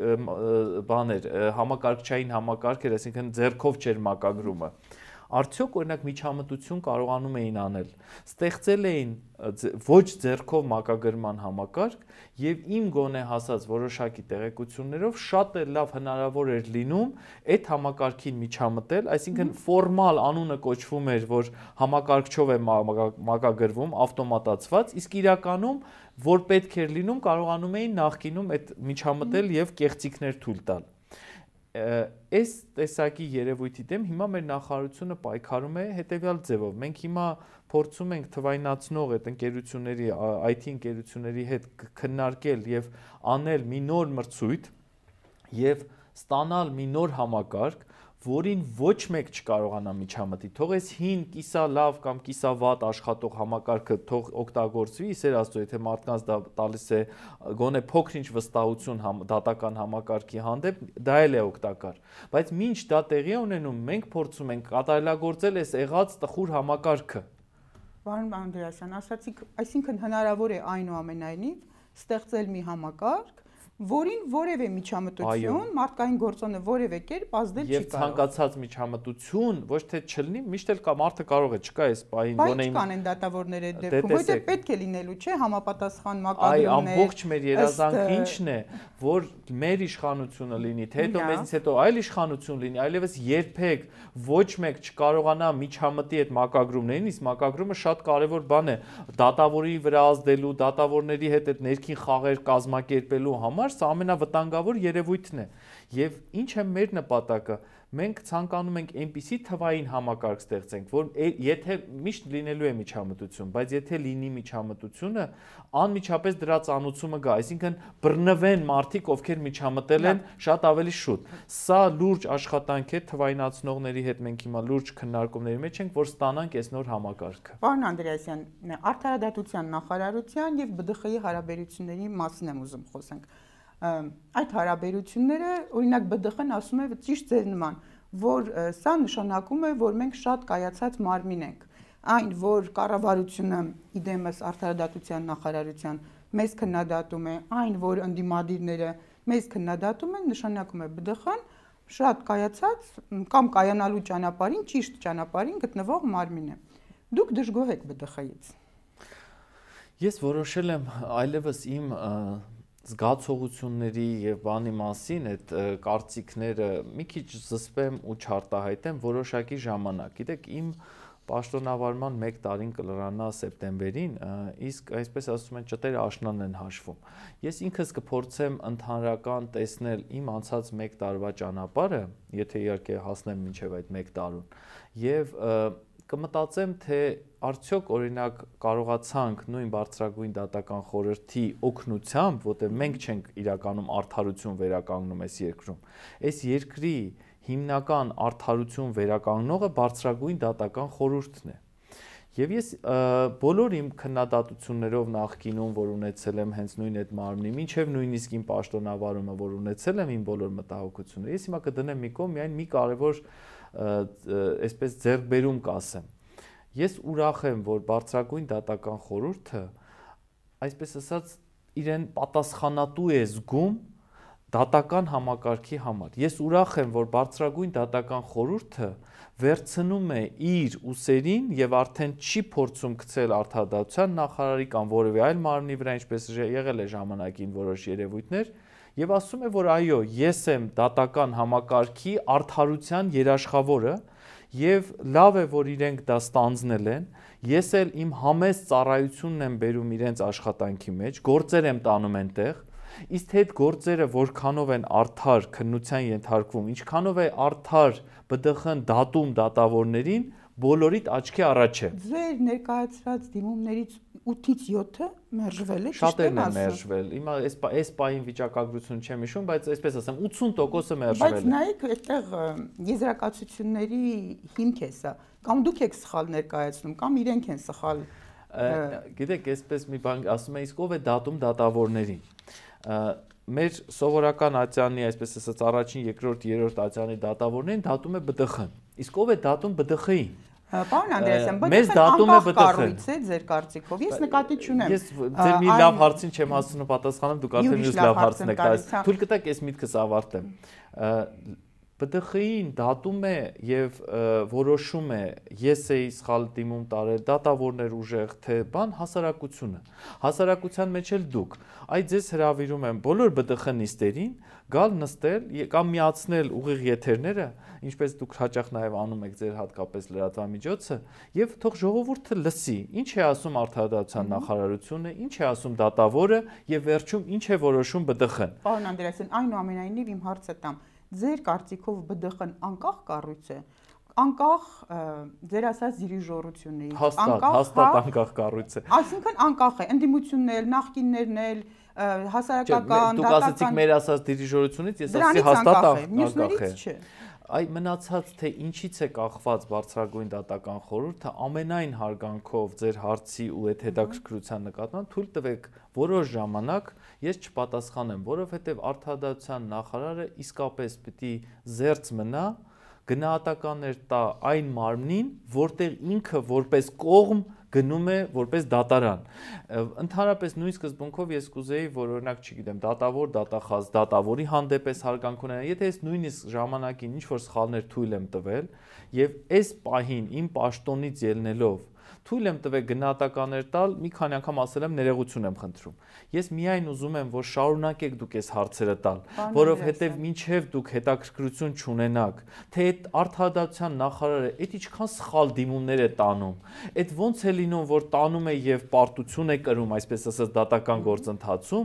բաներ, համակարգչային համակարգ էր, այսինքն ձեռքով չէր մակագրումը։ Արդյոք օրինակ միջամտություն կարողանում էին անել, ստեղծել էին ոչ ձեռքով մակագրման համակարգ եւ իմ գոնե հասած որոշակի տեղեկություններով շատ լավ հնարավոր էր լինում այդ համակարգին միջամտել, այսինքն ֆորմալ անունը կոչվում էր, որ համակարգչով է մակագրվում, ավտոմատացված, իսկ իրականում որ պետք էր լինում, կարողանում էին նախկինում այդ միջամտել եւ կեղծիքներ թույլ տալ։ Այս տեսակի երևույթի դեմ հիմա մեր նախարարությունը պայքարում է հետևյալ ձևով։ Մենք հիմա փորձում ենք թվայնացնող այդ ընկերությունների, IT ընկերությունների հետ քննարկել եւ անել մի նոր մրցույթ եւ ստանալ մի նոր համակարգ, որին ոչ մեկ չկարողանա միջամտի։ Թող այս հին կիսալավ կամ կիսավատ աշխատող համակարգը թող օգտագործվի, իսեր Աստծո, եթե մարդկանց դա տալիս է գոնե փոքր-ինչ վստահություն դատական համակարգի հանդեպ, դա էլ է օգտակար։ Բայց մինչ դա տեղի ունենում, մենք փորձում ենք կատարելագործել այս եղած տխուր համակարգը։ Պարոն Անդրեասյան, ասացիք, այսինքն հնարավոր է այնուամենայնիվ ստեղծել մի համակարգ, որին որևէ միջամտություն, մարդկային գործոնը որևէ կերպ ազդել չի կարող։ Եվ ցանկացած միջամտություն ոչ թե չլինի, միշտ էլ կա մարդը կարող է, չկա այս պահին գոնե կան են դատավորները այդ դեպքում, որտեղ պետք է լինելու, չէ, համապատասխան մակագրումներ։ Այ ամբողջ մեր երազանքը ինչն է, որ մեր իշխանությունը լինի, թե հետո մեզից հետո այլ իշխանություն լինի, այլևս երբեք ոչ մեկ չկարողանա միջամտի այդ մակագրումներին, իսկ մակագրումը շատ կարևոր բան է դատավորի վրա ազդելու, դատավորների հետ այդ ներքին խաղեր կազմակերպելու համար համար սա ամենավտանգավոր երևույթն է։ Եվ ինչ է մեր նպատակը։ Մենք ցանկանում ենք այնպիսի թվային համակարգ ստեղծենք, որ եթե միշտ լինելու է միջամտություն, բայց եթե լինի միջամտությունը, անմիջապես դրա ծանուցումը գա, այսինքն բռնվեն մարդիկ, ովքեր միջամտել են շատ ավելի շուտ։ Սա լուրջ աշխատանք է թվայնացնողների հետ, մենք հիմա լուրջ քննարկումների մեջ ենք, որ ստանանք այս նոր համակարգը։ Պարոն Անդրեասյան, Արդարադատության նախարարության եւ ԲԴԽ-ի հարաբերությունների մասին եմ ուզում խոսենք։ Այդ հարաբերությունները, օրինակ ԲԴԽ-ն ասում է ճիշտ ձեր նման, որ սա նշանակում է, որ մենք շատ կայացած մարմին ենք։ Այն, որ կառավարությունը իդեմս Արդարադատության նախարարության մեզ քննադատում է, այն, որ ընդդիմադիրները մեզ քննադատում են, նշանակում է ԲԴԽ-ն շատ կայացած կամ կայանալու ճանապարհին, ճիշտ ճանապարհին գտնվող մարմին է։ Դուք դժգոհ եք ԲԴԽ-ից։ Ես որոշել եմ այլևս իմ զգացողությունների եւ բանի մասին այդ կարծիքները մի քիչ զսպեմ ու չարտահայտեմ որոշակի ժամանակ։ Գիտեք, իմ պաշտոնավարման 1 տարին կլրանա սեպտեմբերին, իսկ այսպես ասում են ճտերը աշնանն են հաշվում։ Ես ինքս կփորձեմ ընդհանրական տեսնել իմ անցած 1 տարվա ճանապարհը, եթե իհարկե հասնեմ մինչև այդ 1 տարուն, եւ կմտածեմ, թե արդյոք օրինակ կարողացանք նույն բարձրագույն դատական խորհրդի օգնությամբ, որտեղ մենք չենք իրականում արդարություն վերականգնում այս երկրում, այս երկրի հիմնական արդարություն վերականգնողը բարձրագույն դատական խորհուրդն է։ Եվ ես բոլոր իմ քննադատություններով նախկինում, որ ունեցել եմ հենց նույն այդ մարմնի, մինչև նույնիսկ իմ պաշտոնավարումը, որ ունեցել եմ իմ բոլոր մտահոգությունները, ես հիմա կդնեմ մի կողմ միայն մի կարևոր այսպես ձեռքբերում կասեմ։ Ես ուրախ եմ, որ բարձրագույն դատական խորհուրդը, այսպես ասած, իրեն պատասխանատու է զգում դատական համակարգի համար։ Ես ուրախ եմ, որ բարձրագույն դատական խորհուրդը վերցնում է իր ուսերին եւ արդեն չի փորձում գցել արդարադատության նախարարի կամ որևէ այլ մարմնի վրա, ինչպես եղել է ժամանակին որոշ երևույթներ, եւ ասում է, որ այո, ես եմ դատական համակարգի արդարության երաշխավորը եւ լավ է, որ իրենք դա ստանձնել են, ես էլ իմ համեստ ծառայությունն եմ բերում իրենց աշխատանքի մեջ, գործեր եմ տանում այնտեղ, իսկ այդ գործերը որքանով են արդար քննության ենթարկվում, ինչքանով է արդար ԲԴԽ-ն դատում դատավորներին, բոլորիդ աչքի առաջ է։ Ձեր ներկայացրած դիմումներից 8-ից 7-ը մերժվել է, շատերն են մերժվել։ Հիմա այս պահին վիճակագրություն չեմ հիշում, բայց այսպես ասեմ, 80%-ը մերժվել է։ Բայց նայեք, այդտեղ եզրակացությունների հիմք է սա։ Կամ դուք եք սխալ ներկայացնում, կամ իրենք են սխալ։ Գիտեք, այսպես մի բան ասում է, իսկ ով է դատում դատավորներին։ Մեր սովորական ատյանի, այսպես ասած, առաջին, երկրորդ, երրորդ ատյանի դատավորներին դատում է ԲԴԽ-ն։ Իսկ ով է դատում ԲԴԽ-ին։ Պարոն Անդրեասյան, ԲԴԽ-ն անկախ կառույց է ձեր կարծիքով։ Ես նկատի չունեմ։ Ես ձեր մի լավ հարցին չեմ հասցնում պատասխանել, դուք արդեն մյուս լավ հարցն եք տալիս։ Թույլ կտաք ես միտքս ավարտեմ։ ԲԴԽ-ին դատում է եւ որոշում է, ես էի սխալ դիմում տարել, դատավորներ ուժեղ, թե բան հասարակությունը։ Հասարակության մեջ էլ դուք։ Այդ ձեզ հրավիրում եմ բոլոր ԲԴԽ նիստերին գալ նստել կամ միացնել ուղիղ եթերները, ինչպես դուք հաճախ նաեւ անում եք ձեր հատկապես լրատվամիջոցը, եւ թող ժողովուրդը լսի, ինչ է ասում Արդարադատության նախարարությունը, ինչ է ասում դատավորը եւ վերջում ինչ է որոշում ԲԴԽ-ն։ Պարոն Անդրեասյան, այնուամենայնիվ իմ հարցը տամ, ձեր կարծիքով ԲԴԽ-ն անկախ կառույց է, անկախ ձեր ասած դիրիժորություններից, հաստատ անկախ կառույց է։ Այսինքն անկախ է, ընդդիմությունն էլ, նախկիններն էլ, հասարակական, դուք ասացիք մեր ասած դիրիժորությունից, ես ասացի հաստատ անկախ է։ Այ մնացած թե ինչից է կախված բարձրագույն դատական խորհուրդը, ամենայն հարգանքով ձեր հարցի ու այդ հետաքրքրության նկատմամբ թույլ տվեք որոշ ժամանակ ես չպատասխանեմ, որովհետև Արդարադատության նախարարը իսկապես պիտի զերծ մնա գնահատականներ տա այն մարմնին, որտեղ ինքը որպես կողմ գնում է որպես դատարան։ Ընդհանրապես նույն սկզբունքով ես կուզեի, որ օրինակ, չգիտեմ, դատավոր, դատախազ, դատավորի հանդեպ էս հարգանք ունենա, եթե ես նույնիսկ ժամանակին ինչ որ սխալներ թույլ եմ տվել եւ այս պահին իմ պաշտոնից ելնելով թույլ եմ տվել գնահատականներ տալ, մի քանի անգամ ասել եմ ներողություն եմ խնդրում։ Ես միայն ուզում եմ, որ շարունակեք դուք այս հարցերը տալ, որովհետև մինչև դուք հետաքրքրություն չունենաք, թե այդ Արդարադատության նախարարը այդ ինչքան սխալ դիմումներ է տանում, այդ ոնց է լինում, որ տանում է եւ պարտություն է կրում, այսպես ասած, դատական գործընթացում,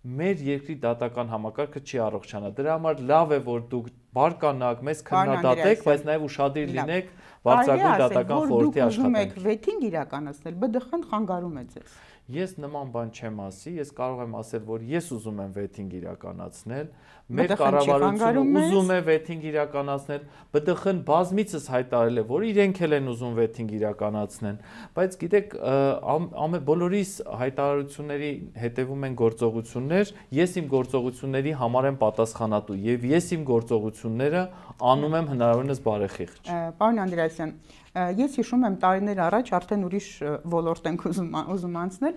մեր երկրի դատական համակարգը չի առողջանա։ Դրա համար լավ է, որ դուք բարկանաք, մեզ քննադատեք, բայց նաև ուշադիր լինեք բարձրագույն դատական խորհրդի աշխատանքին։ Որ դուք ուզում եք վեթինգ իրականացնել, ԲԴԽ-ն խանգարում է ձեզ։ Ես նման բան չեմ ասի, ես կարող եմ ասել, որ ես ուզում եմ վեթինգ իրականացնել, մեր կառավարությունը ուզում է վեթինգ իրականացնել, ԲԴԽ-ն բազմիցս հայտարարել է, որ իրենք էլ են ուզում վեթինգ իրականացնեն, բայց գիտեք, բոլորիս հայտարարությունների հետևում են գործողություններ, ես իմ գործողությունների համար եմ պատասխանատու եւ ես իմ գործողությունները անում եմ հնարավորինս բարեխիղճ։ Պարոն Անդրեասյան, ես հիշում եմ տարիներ առաջ արդեն ուրիշ ոլորտ ենք ուզում անցնել,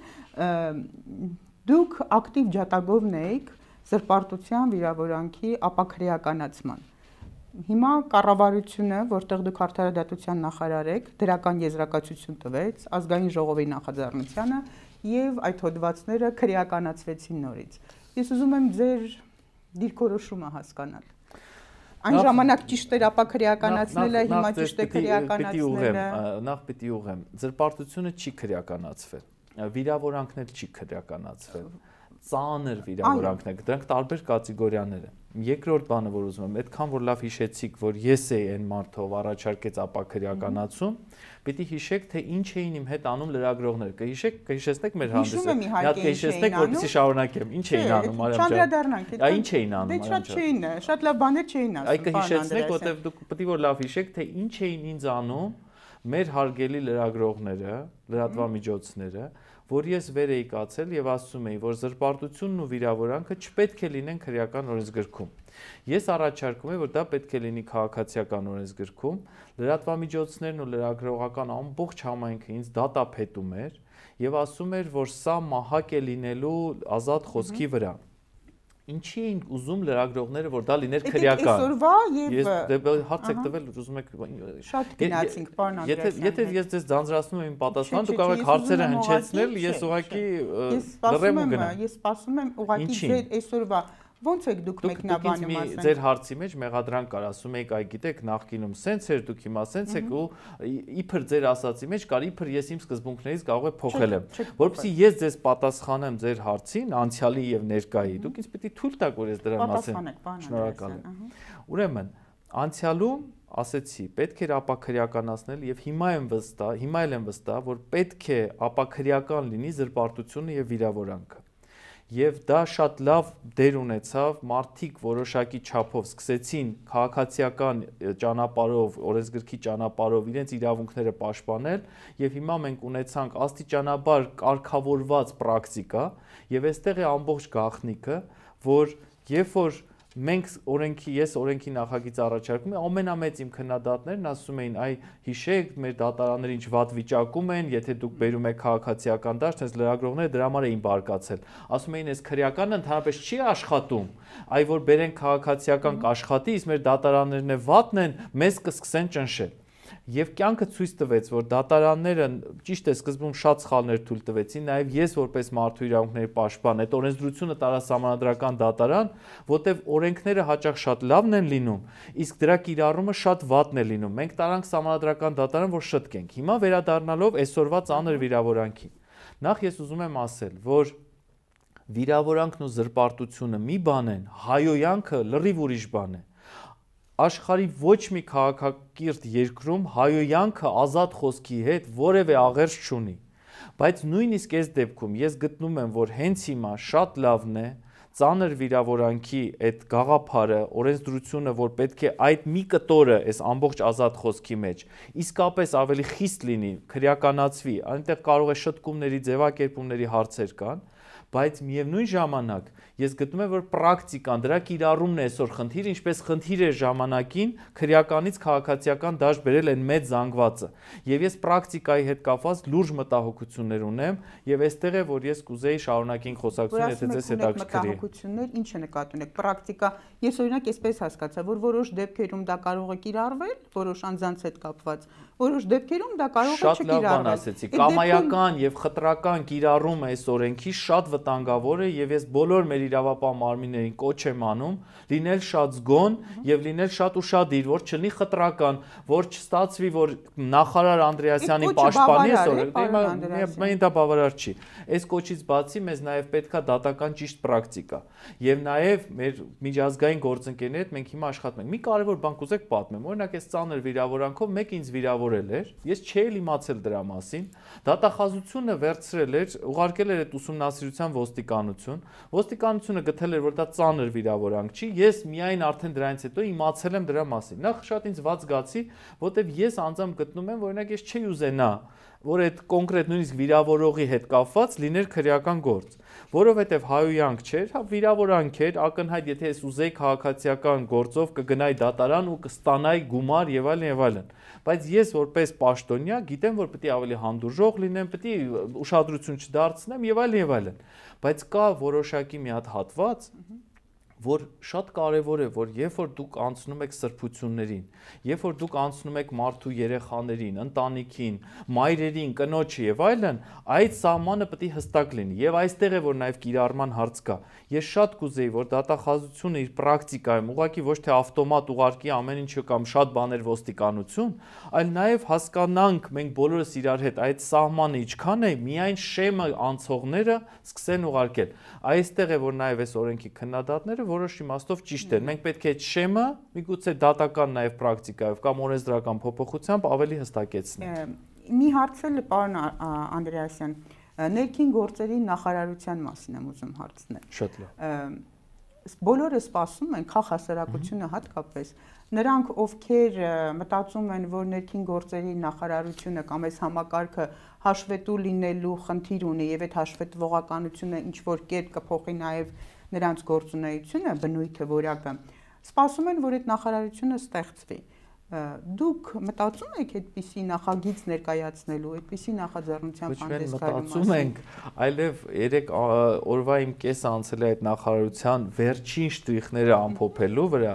դուք ակտիվ ջատագովն եք զրպարտության վիրավորանքի ապաքրեականացման։ Հիմա կառավարությունը, որտեղ դուք արդարադատության նախարար եք, դրական եզրակացություն տվեց ազգային ժողովի նախաձեռնությանը եւ այդ հոդվածները քրեականացվեցին նորից։ Ես ուզում եմ ձեր դիրքորոշումը հասկանալ։ Այն ժամանակ ճիշտ էր ապաքրեականացնելը, հիմա ճիշտ է քրեականացնելը։ Նախ պիտի ուղեմ, զրպարտությունը չի քրեականացվել, վիրավորանքն էլ չի քրեականացվել, ծանր վիրավորանքներ, դրանք տարբեր կատեգորիաներ են։ Երկրորդ բանը, որ ուզում եմ, այդքան որ լավ հիշեցիք, որ ես էի այն մարդը, ով առաջարկեց ապաքրեականացում, պիտի հիշեք, թե ինչ էին իմ հետ անում լրագրողները։ Կհիշեցնեք մեր հանդեսը։ Մի հատ կհիշեցնեք, որպեսզի շարունակեմ։ Ինչ էին անում, Չանդրադառնանք, ինչ էին անում, դե շատ չէին, շատ լավ բաներ չէին ասում։ Այ կհիշեցնեք, որտեղ դուք պետք է որ լավ հիշեք, թե ինչ էին ինձ անում մեր հարգելի լրագրողները, լրատվամիջոցները, որ ես վեր էի կացել եւ ասում էի, որ զրպարտությունն ու վիրավորանքը չպետք է լինեն քրեական օրենսգրքում։ Ես առաջարկում եմ, որ դա պետք է լինի քաղաքացիական օրենսգրքում, լրատվամիջոցներն ու լրագրողական ամբողջ համայնքը ինձ դատապետում էր եւ ասում էր, որ սա մահակ է լինելու ազատ խոսքի վրա։ Ինչի էին ուզում լրագրողները, որ դա լիներ քրեական։ Այսօրվա եւ հարց եք տվել, ուզում եք շատ գնացինք, պարոն Անդրեասյան։ Եթե ես ձեզ ձանձրացնում եմ իմ պատասխանը, դուք կարող եք հարցերը հնչեցնել, ես ուղղակի լռեմ ու գնամ։ Ես սպասում եմ ուղղակի ձեր այսօրվա ոնց եք դուք մեկնաբանում ասեն։ Ձեր հարցի մեջ մեղադրանք կար, ասում եք, այ գիտեք, նախկինում սենց էր, դուք հիմա սենց եք ու իբր ձեր ասացի մեջ կար, իբր ես իմ սկզբունքներից կարող եմ փոխել եմ։ Որովհետեւ ես ձեզ պատասխանեմ ձեր հարցին, անցյալի եւ ներկայի, դուք ինձ պիտի թույլ տաք, որ ես դրան ասեմ։ Շնորհակալ եմ։ Ուրեմն, անցյալում ասեցի, պետք էր ապաքրեականացնել եւ հիմա էլ եմ վստահ, որ պետք է ապաքրեական լինի զրպարտությունը եւ վիրավորանքը։ Եվ դա շատ լավ դեր ունեցավ, մարդիկ որոշակի չափով սկսեցին քաղաքացիական ճանապարհով, օրենսգրքի ճանապարհով իրենց իրավունքները պաշտպանել եւ հիմա մենք ունեցանք աստիճանաբար կարգավորված պրակտիկա եւ այստեղ է ամբողջ գաղտնիքը, որ երբ որ մենք ես օրենքի նախագիծ առաջարկում եմ, ամենամեծ իմ քննադատներն ասում էին, այ հիշեք, մեր դատարանները ինչ վատ վիճակում են, եթե դուք բերում եք քաղաքացիական դաշտ, այս լրագրողները դրա համար էին բարկացել։ Ասում էին, այս քրեականը ընդհանրապես չի աշխատում, այ որ բերեն քաղաքացիական կաշխատի, իսկ մեր դատարաններն է վատն են, մեզ կսկսեն ճնշել։ Եվ կյանքը ցույց տվեց, որ դատարանները ճիշտ է սկզբում շատ սխալներ թույլ տվեցին, նաև ես որպես մարդու իրավունքների պաշտպան, այդ օրենսդրությունը տարա սահմանադրական դատարան, որտեղ օրենքները հաճախ շատ լավն են լինում, իսկ դրա կիրառումը շատ վատն է լինում։ Մենք տարանք սահմանադրական դատարան, որ շտկենք։ Հիմա վերադառնալով այսօրվա ծանր վիրավորանքին։ Նախ ես ուզում եմ ասել, որ վիրավորանքն ու զրպարտությունը մի բան են, հայոյանքը լրիվ ուրիշ բան է։ Աշխարհի ոչ մի քաղաքակիրթ երկրում հայոյանքը ազատ խոսքի հետ որևէ աղերս չունի, բայց նույնիսկ այս դեպքում ես գտնում եմ, որ հենց հիմա շատ լավն է ծանր վիրավորանքի այդ գաղափարը, օրենսդրությունը, որ պետք է այդ մի կտորը այս ամբողջ ազատ խոսքի մեջ իսկապես ավելի խիստ լինի, քրեականացվի, այնտեղ կարող է շտկումների, ձևակերպումների հարցեր կան, բայց միևնույն ժամանակ ես գտնում եմ, որ պրակտիկան, դրա կիրառումն է այսօր խնդիր, ինչպես խնդիր էր ժամանակին քրեականից քաղաքացիական դաշտ բերել այն մեծ զանգվածը։ Եվ ես պրակտիկայի հետ կապված լուրջ մտահոգություններ ունեմ, եւ այստեղ է, որ ես կուզեի շարունակենք խոսակցությունը, եթե ձեզ հետաքրքրի։ Մտահոգություններ, ինչ է նկատի ունեք պրակտիկա։ Ես օրինակ այսպես հասկացա, որ որոշ դեպքերում դա կարող է կիրառվել, որոշ անձանց հետ կապված, որոշ դեպքերում դա կարող է չկիրառվել։ Շատ լավ բան ասեցի, կամայական եւ խտրական կիրառումը այս օրենքի շատ վտանգավոր է եւ ես բոլոր մեր իրավապահ մարմիններին կոչ եմ անում լինել շատ զգոն եւ լինել շատ ուշադիր, որ չլինի խտրական, որ չստացվի, որ նախարար Անդրեասյանի պաշտպանի այսօր, մենք դա բավարար չի։ Այս կոչից բացի մեզ նաեւ պետքա դատական ճիշտ պրակտիկա եւ նաեւ մեր միջազգային գործընկերների հետ մենք հիմա աշխատում ենք։ Մի կարևոր բան կուզեք պատմեմ, օրինակ այս ծանր վիրավորանքով մեկ ինձ վիրավորել էր, ես չէի իմացել դրա մասին, դատախազությունը վերցրել էր, ուղարկել էր այդ ուսումնասիրության ոստիկանությունը գտել էր, որ դա ծանր վիրավորանք չի, ես միայն արդեն դրանից հետո իմացել եմ դրա մասին։ Նախ շատ ինձ ված զգացի, որտեվ ես անձամբ գտնում եմ, որ օրինակ ես չի ուզենա, որ այդ կոնկրետ նույնիսկ վիրավորողի հետ կապված լիներ քրեական գործ, որովհետև հայոյանք չէր, հա վիրավորանք էր, ակնհայտ եթե ես ուզեի քաղաքացիական գործով կգնայի դատարան ու կստանայի գումար եւ այլն եւ այլն, բայց ես որպես պաշտոնյա գիտեմ, որ պետք է ավելի հանդուրժող լինեմ, պետք է ուշադրություն չդարձնեմ եւ այլն, բայց կա որոշակի մի հատ հատված, որ շատ կարևոր է, որ երբ որ դուք անցնում եք սրբություններին, երբ որ դուք անցնում եք մարդու երեխաներին, ընտանիքին, մայրերին, կնոջը եւ այլն, այդ սահմանը պետք է հստակ լինի եւ այստեղ է որ նաեւ կիրառման հարց կա։ Ես շատ կուզեի, որ դատախազությունը իր պրակտիկայում ուղղակի ոչ թե ավտոմատ ուղարկի ամեն ինչը կամ շատ բաներ ոստիկանություն, այլ նաեւ հասկանանք մենք բոլորս իրար հետ այդ սահմանը ինչքան է, միայն շեմը անցողները սկսեն ուղարկել։ Այստեղ է որ նաեւ այս օրենքի քննադատները որոշ իմաստով ճիշտ են։ Մենք պետք է այդ շեմը միգուցե դատական նաև պրակտիկայով կամ օրենսդրական փոփոխությամբ ավելի հստակեցնենք։ Մի հարց էլ պարոն Անդրեասյան, ներքին գործերի նախարարության մասին եմ ուզում հարցնել։ Շատ լավ։ Բոլորը սպասում են քաղաքասարակությունը հատկապես նրանք ովքեր մտածում են, որ ներքին գործերի նախարարությունը կամ այս համակարգը հաշվետու լինելու խնդիր ունի եւ այդ հաշվետվողականությունը ինչ որ կերպ կփոխի նաեւ նրանց գործունեությունը, բնույթը, որակը, սպասում են, որ այդ նախարարությունը ստեղծվի։ Դուք մտածում եք այդպիսի նախագիծ ներկայացնելու, այդպիսի նախաձեռնությամբ հանդես գալու մասին։ Մտածում ենք, այլև 3 օրվա իմ կեսը անցել է այդ նախարարության վերջին շտրիխները ամփոփելու վրա,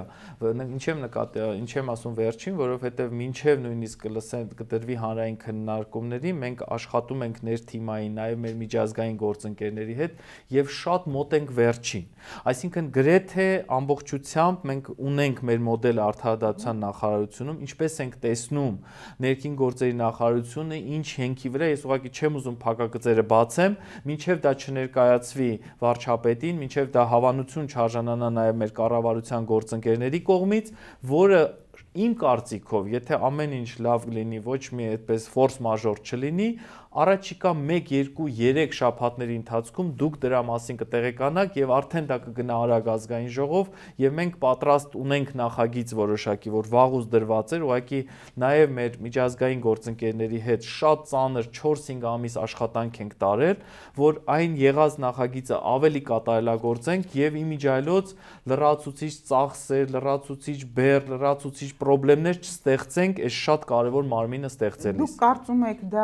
ինչ եմ ասում վերջին, որովհետև մինչև նույնիսկ կդրվի հանրային քննարկումների, մենք աշխատում ենք ներթիմային, նաև մեր միջազգային գործընկերների հետ եւ շատ մոտ ենք վերջին։ Այսինքն գրեթե ամբողջությամբ մենք ունենք մեր մոդել արդարադատության նախարարությունում, ինչպես ենք տեսնում ներքին գործերի նախարարությունը ինչ հենքի վրա, ես ուղղակի չեմ ուզում փակագծերը բացեմ, մինչև դա չներկայացվի վարչապետին, մինչև դա հավանություն չարժանանա նաև մեր կառավարության գործընկերների կողմից, որը իմ կարծիքով, եթե ամեն ինչ լավ լինի, ոչ մի այդպես ֆորս մաժոր չլինի, առաջիկա 1, 2, 3 շաբաթների ընթացքում դուք դրա մասին կտեղեկանաք եւ արդեն դա կգնա արագ ազգային ժողով եւ մենք պատրաստ ունենք նախագիծ որոշակի, որ վաղուց դրված էր, ուղղակի նաեւ մեր միջազգային գործընկերների հետ շատ ծանր 4-5 ամիս աշխատանք ենք տարել, որ այն եղած նախագիծը ավելի կատարելագործենք եւ իմիջիայլոց լրացուցիչ ծախսեր, լրացուցիչ բեռ, լրացուցիչ խնդիրներ չստեղծենք այս շատ կարևոր մարմինը ստեղծելիս։ Դուք կարծում եք դա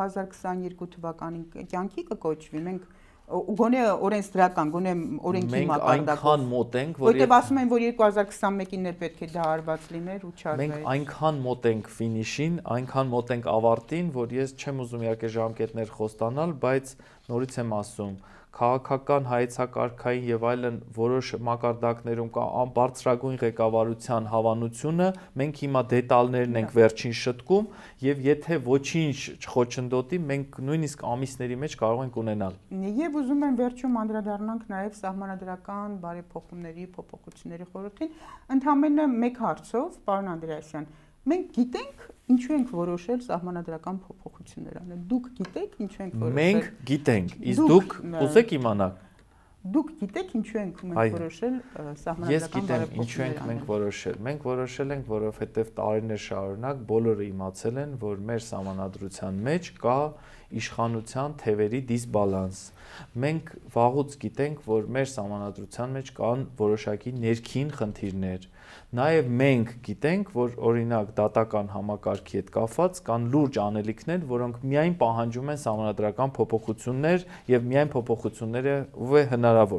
2022 թվականին կյանքի կկոչվի։ Մենք գոնե օրենսդրական, գոնե օրենքի մակարդակով այնքան մոտ ենք, որտեղ ասում են, որ 2021-ին էլ պետք է դա արված լիներ ու չարվեր։ Մենք այնքան մոտ ենք ֆինիշին, այնքան մոտ ենք ավարտին, որ ես չեմ ուզում իհարկե ժամկետներ խոստանալ, բայց նորից եմ ասում, քաղաքական հայեցակարգային եւ այլն որոշ մակարդակներում կա բարձրագույն ղեկավարության հավանությունը, մենք հիմա դետալներն ենք վերջին շտկում եւ եթե ոչինչ չխոչընդոտի, մենք նույնիսկ ամիսների մեջ կարող ենք ունենալ։ Եվ ուզում եմ վերջում անդրադառնանք նաեւ սահմանադրական բարեփոխումների, փոփոխությունների խորհրդին, ընդհանրապես մեկ հարցով, պարոն Անդրեասյան, մենք գիտենք ինչու ենք որոշել սահմանադրական փոփոխություններ անել։ Դուք գիտեք ինչու ենք որոշել։ Մենք գիտենք, իսկ դուք ուզեք իմանալ։ Դուք գիտեք ինչու ենք մենք որոշել սահմանադրական բարեփոխումներ անել։ Ես գիտեմ ինչու ենք մենք որոշել։ Մենք որոշել ենք, որովհետև տարիներ շարունակ բոլորը իմացել են, որ մեր սահմանադրության մեջ կա իշխանության թևերի դիսբալանս։ Մենք վաղուց գիտենք, որ մեր սահմանադրության մեջ կան որոշակի ներքին խնդիրներ։ Նաև մենք գիտենք, որ օրինակ դատական համակարգի հետ կապված կան լուրջ անելիքներ, որոնք միայն պահանջում են սահմանադրական փոփոխություններ եւ միայն փոփոխությունները ով է հնարավոր։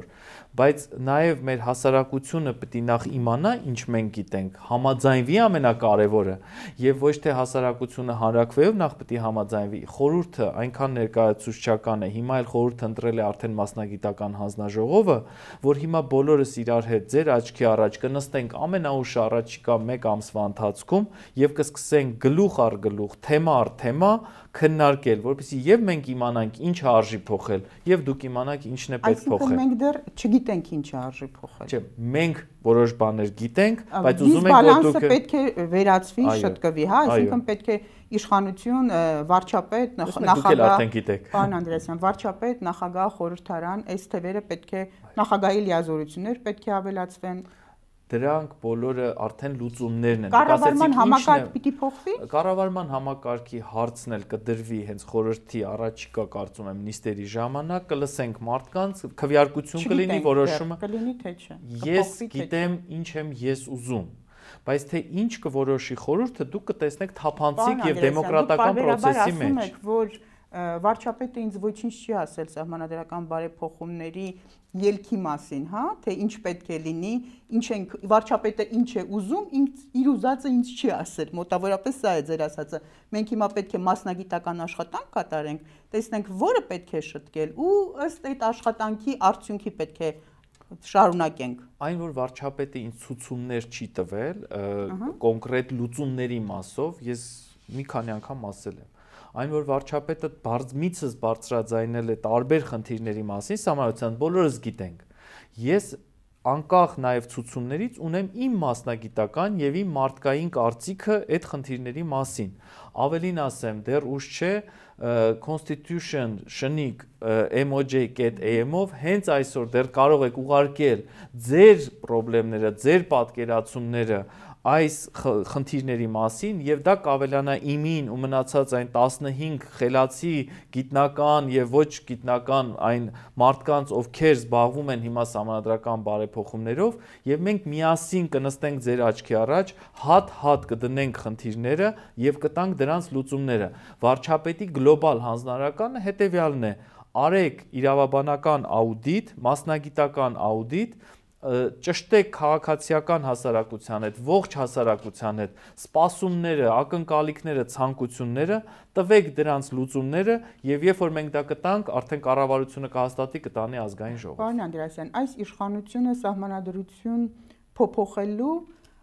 բայց նաև մեր հասարակությունը պետք է նախ իմանա, ինչ մենք գիտենք, համաձայնվի ամենակարևորը, եւ ոչ թե հասարակությունը հանրակրվեով նախ պետք է համաձայնվի։ Խորհուրդը այնքան ներկայացուցչական է, հիմա էլ խորհուրդը ընտրել է արդեն մասնագիտական հանձնաժողովը, որ հիմա բոլորս իրար հետ ձեր աչքի առաջ կնստենք ամենաուշ առաջիկա 1 ամսվա ընթացքում եւ կսկսենք գլուխ առ գլուխ, թեմա առ թեմա քննարկել, որպեսզի եւ մենք իմանանք ինչ է արժի փոխել, եւ դուք իմանաք ինչն է պետք փոխել։ Այսինքն մենք դեռ չգիտենք ինչ է արժի փոխել։ Չէ, մենք որոշ բաներ գիտենք, բայց ուզում ենք որ բալանսը դուք պետք է վերացվի, շտկվի, հա, այսինքն պետք է իշխանություն, վարչապետ, նախագահ, պարոն Անդրեասյան, վարչապետ, նախագահ, խորհրդարան, այս թևերը պետք է նախագահի լիազորություններ պետք է ավելացվեն։ Դրանք բոլորը արդեն լուծումներն են։ Կառավարման համակարգ պիտի փոխվի։ Կառավարման համակարգի հարցն էլ կդրվի հենց խորհրդի առաջիկա կարծում եմ նիստերի ժամանակ, կլսենք մարդկանց, քվեարկություն կլինի, որոշումը կլինի թե չէ։ Ես գիտեմ ինչ եմ ես ուզում, բայց թե ինչ կորոշի խորհուրդը դուք կտեսնեք թափանցիկ եւ դեմոկրատական process-ի մեջ։ Որ վարչապետը ինձ ոչինչ չի ասել սահմանադրական բարեփոխումների ելքի մասին, հա, թե ինչ պետք է լինի, ինչ ենք վարչապետը ինչ է ուզում, իր ուզածը ինձ չի ասել, մոտավորապես սա է ձեր ասածը։ Մենք հիմա պետք է մասնագիտական աշխատանք կատարենք, տեսնենք որը պետք է շտկել ու ըստ այդ աշխատանքի արդյունքի պետք է շարունակենք։ Այն որ վարչապետը ինձ ցուցումներ չի տվել, կոնկրետ լուծումների մասով, ես մի քանի անգամ ասել եմ։ Այն որ վարչապետը բարձմիցս բարձրաձայնել է տարբեր խնդիրների մասին, համայնության բոլորս գիտենք։ Ես անկախ նաև ցուցումներից ունեմ իմ մասնագիտական եւ իմ մարդկային կարծիքը այդ խնդիրների մասին։ Ավելին ասեմ, դեռ ուշ չէ constitution շնիկ moj.am-ով հենց այսօր դեռ կարող եք ուղարկել ձեր խնդիրները, ձեր պատկերացումները այս խնդիրների մասին եւ դա կավելանա իմին ու մնացած այն 15 խելացի գիտնական եւ ոչ գիտնական այն մարդկանց, ովքեր զբաղվում են հիմա համանդրական բարեփոխումներով եւ մենք միասին կնստենք ձեր աչքի առաջ, հատ կդնենք խնդիրները եւ կտանք դրանց լուծումները։ Վարչապետի գլոբալ հանձնարարականը հետեւյալն է. արեք իրավաբանական աուդիտ, մասնագիտական աուդիտ, ճշտեք քաղաքացիական հասարակության հետ, ողջ հասարակության հետ, սպասումները, ակնկալիքները, ցանկությունները, տվեք դրանց լուծումները եւ երբ որ մենք դա կտանք, արդեն կառավարությունը կհաստատի կտանի ազգային ժողով։ Պարոն Անդրեասյան, այս իշխանությունը սահմանադրություն փոփոխելու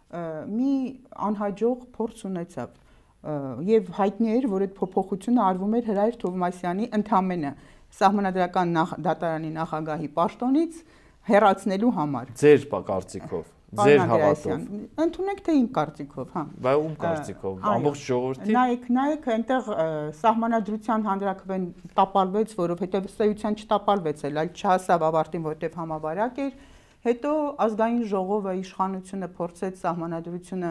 մի անհաջող փորձ ունեցավ եւ հայտնի էր, որ այդ փոփոխությունը արվում էր Հրայր Թովմասյանի ընդամենը սահմանադրական դատարանի նախագահի պաշտոնից հեռացնելու համար։ Ձեր կարծիքով, ձեր հավատով։ Ընդունեք թե իմ կարծիքով, հա։ Բայց ում կարծիքով, ամբողջ ժողովրդի։ Նայեք, այնտեղ սահմանադրության հանրաքվեն տապալվեց, որովհետև ըստեյության չտապալվեց էլ, այլ չհասավ ավարտին, որտեղ համավարակ էր։ Հետո ազգային ժողովը իշխանությունը փորձեց սահմանադրությունը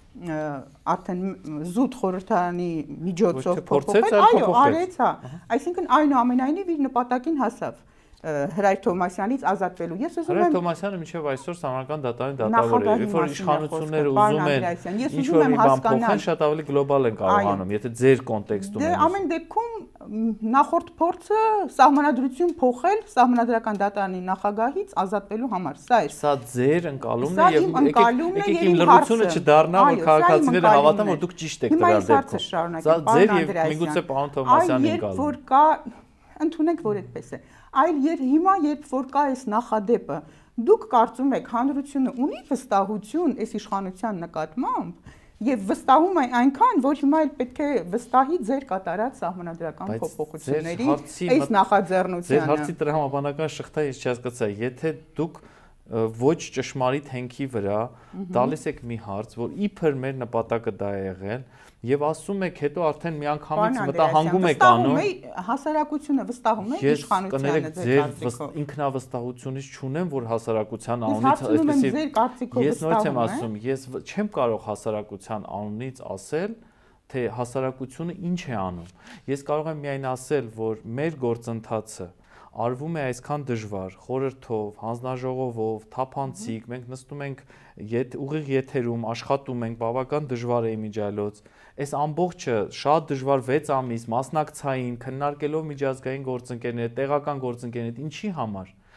արդեն զուտ խորհրդարանի միջոցով փոխել, այո, արեց, հա։ Այսինքն այնուամենայնիվ իր նպատակին հասավ։ Հրայր Թովմասյանից ազատվելու։ Ես ուզում եմ Հրայր Թովմասյանը մինչև այսօր սահմանական դատարանի դատավոր է, երբ որ իշխանությունները ուզում են ինչ-որ մի բան փոխել, շատ ավելի գլոբալ են կարողանում, եթե ձեր կոնտեքստում է։ Դե ամեն դեպքում նախորդ փորձը սահմանադրություն փոխել սահմանադրական դատարանի նախագահից ազատվելու համար, սա էր։ Սա ձեր ընկալումն է եւ եկեք իմ լրությունը չդառնա, որ քաղաքացիները հավատան, որ դուք ճիշտ եք դրա դեպքում։ Սա ձեր եւ միգուցե պարոն Թովմասյանի ընկալումը։ Որ կա, ընդունեք, որ այդպես է։ Այլ հիմա երբ որ կա այս նախադեպը, դուք կարծում եք հանրությունը ունի վստահություն այս իշխանության նկատմամբ եւ վստահում է այնքան, որ հիմա էլ պետք է վստահի ձեր կատարած սահմանադրական փոփոխությունների այս նախաձեռնությանը։ Ձեր հարցի տրամաբանական շղթա ես չհասկացա, եթե դուք ոչ ճշմարիտ հենքի վրա տալիս եք մի հարց, որ իբր մեր նպատակը դա է եղել եւ ասում եք հետո արդեն միանգամից մտահանգում եք անում, հասարակությունը վստահում է իշխանությանը ձեր ինքնավստահությունից չունեմ, որ հասարակության անունից այսպեսի ես նույնիսկ եմ ասում, ես չեմ կարող հասարակության անունից ասել, թե հասարակությունը ինչ է անում։ Ես կարող եմ միայն ասել, որ մեր գործընթացը արվում է այսքան դժվար, խորհրդով, հանձնաժողովով, թափանցիկ, մենք նստում ենք ուղիղ եթերում, աշխատում ենք, բավական դժվար է իմիջիայլոց։ Այս ամբողջը շատ դժվար 6 ամիս մասնակցային, քննարկելով միջազգային գործընկերներ, տեղական գործընկերներ, ինչի համար։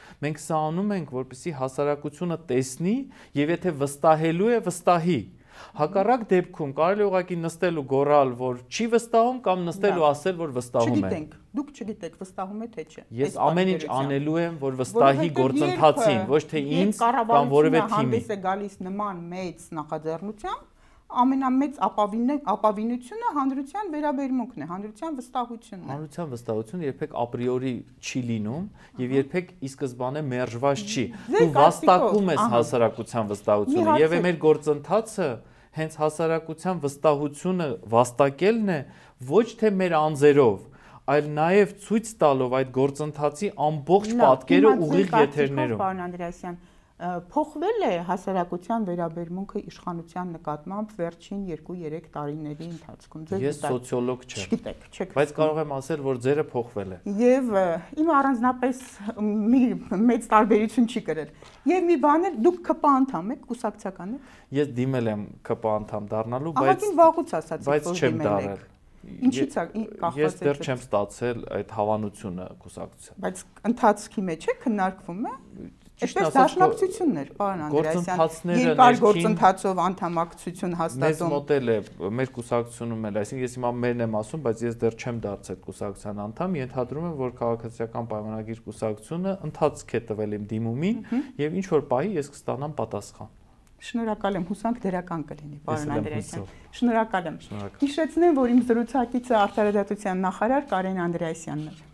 Մենք սա անում ենք, որպեսզի հասարակությունը տեսնի եւ եթե վստահելու է, վստահի։ Հակառակ դեպքում կարելի ուղղակի նստել ու գոռալ, որ չի վստահում կամ նստել ու ասել, որ վստահում է։ Չգիտենք, դուք չգիտեք վստահում է թե չէ։ Ես ամեն ինչ անելու եմ, որ վստահի գործընթացին, ոչ թե ինձ կամ որևէ թիմի։ Հանդես է գալիս նման մեծ նախաձեռնությամբ, ամենամեծ ապավինությունը հանրության վերաբերմունքն է, հանրության վստահությունն է։ Հանրության վստահությունը երբեք ապրիորի չի լինում եւ երբեք ի սկզբանե մերժված չի։ Դու վաստակում ես հասարակության վստահությունը եւ մեր գործընթացը հենց հասարակության վստահությունը վաստակելն է ոչ թե մեր անձերով, այլ նաեւ ցույց տալով այդ գործընթացի ամբողջ պատկերը ուղիղ եթերներում։ Պարոն Անդրեասյան, փոխվել է հասարակության վերաբերմունքը իշխանության նկատմամբ վերջին 2-3 տարիների ընթացքում։ Ես սոցիոլոգ չեմ։ Չգիտեք, չեք։ Բայց կարող եմ ասել, որ ձերը փոխվել է։ Եվ իմ առանձնապես մի մեծ տարբերություն չի կրել։ Եվ մի բան էլ դուք ԿՊ անդամ եք, կուսակցական եք։ Ես դիմել եմ ԿՊ անդամ դառնալու, Ահագին վաղուց ասացիք, բայց չեմ դառել։ Ինչի՞ց է կախված։ Ես դեռ չեմ ստացել այդ հավանությունը կուսակցության։ Բայց ընթացքի մեջ է քննարկվում է։ Այդպես դաշնակցություններ, պարոն Անդրեասյան, երկար գործընթացով անդամակցություն հաստատում։ Մեզ մոդել է մեր կուսակցությունում էլ, այսինքն ես հիմա մերն եմ ասում, բայց ես դեռ չեմ դարձել կուսակցության անդամ, ենթադրում եմ, որ քաղաքացիական պայմանագիր կուսակցությունը ընթացք է տվել իմ դիմումին եւ ինչ որ պահի ես կստանամ պատասխան։ Շնորհակալ եմ, հուսանք դրական կլինի, պարոն Անդրեասյան։ Շնորհակալ եմ։ Հիշեցնեմ, որ իմ զրուցակիցը արտարադատության նախարար Կարեն Անդրեասյանն է։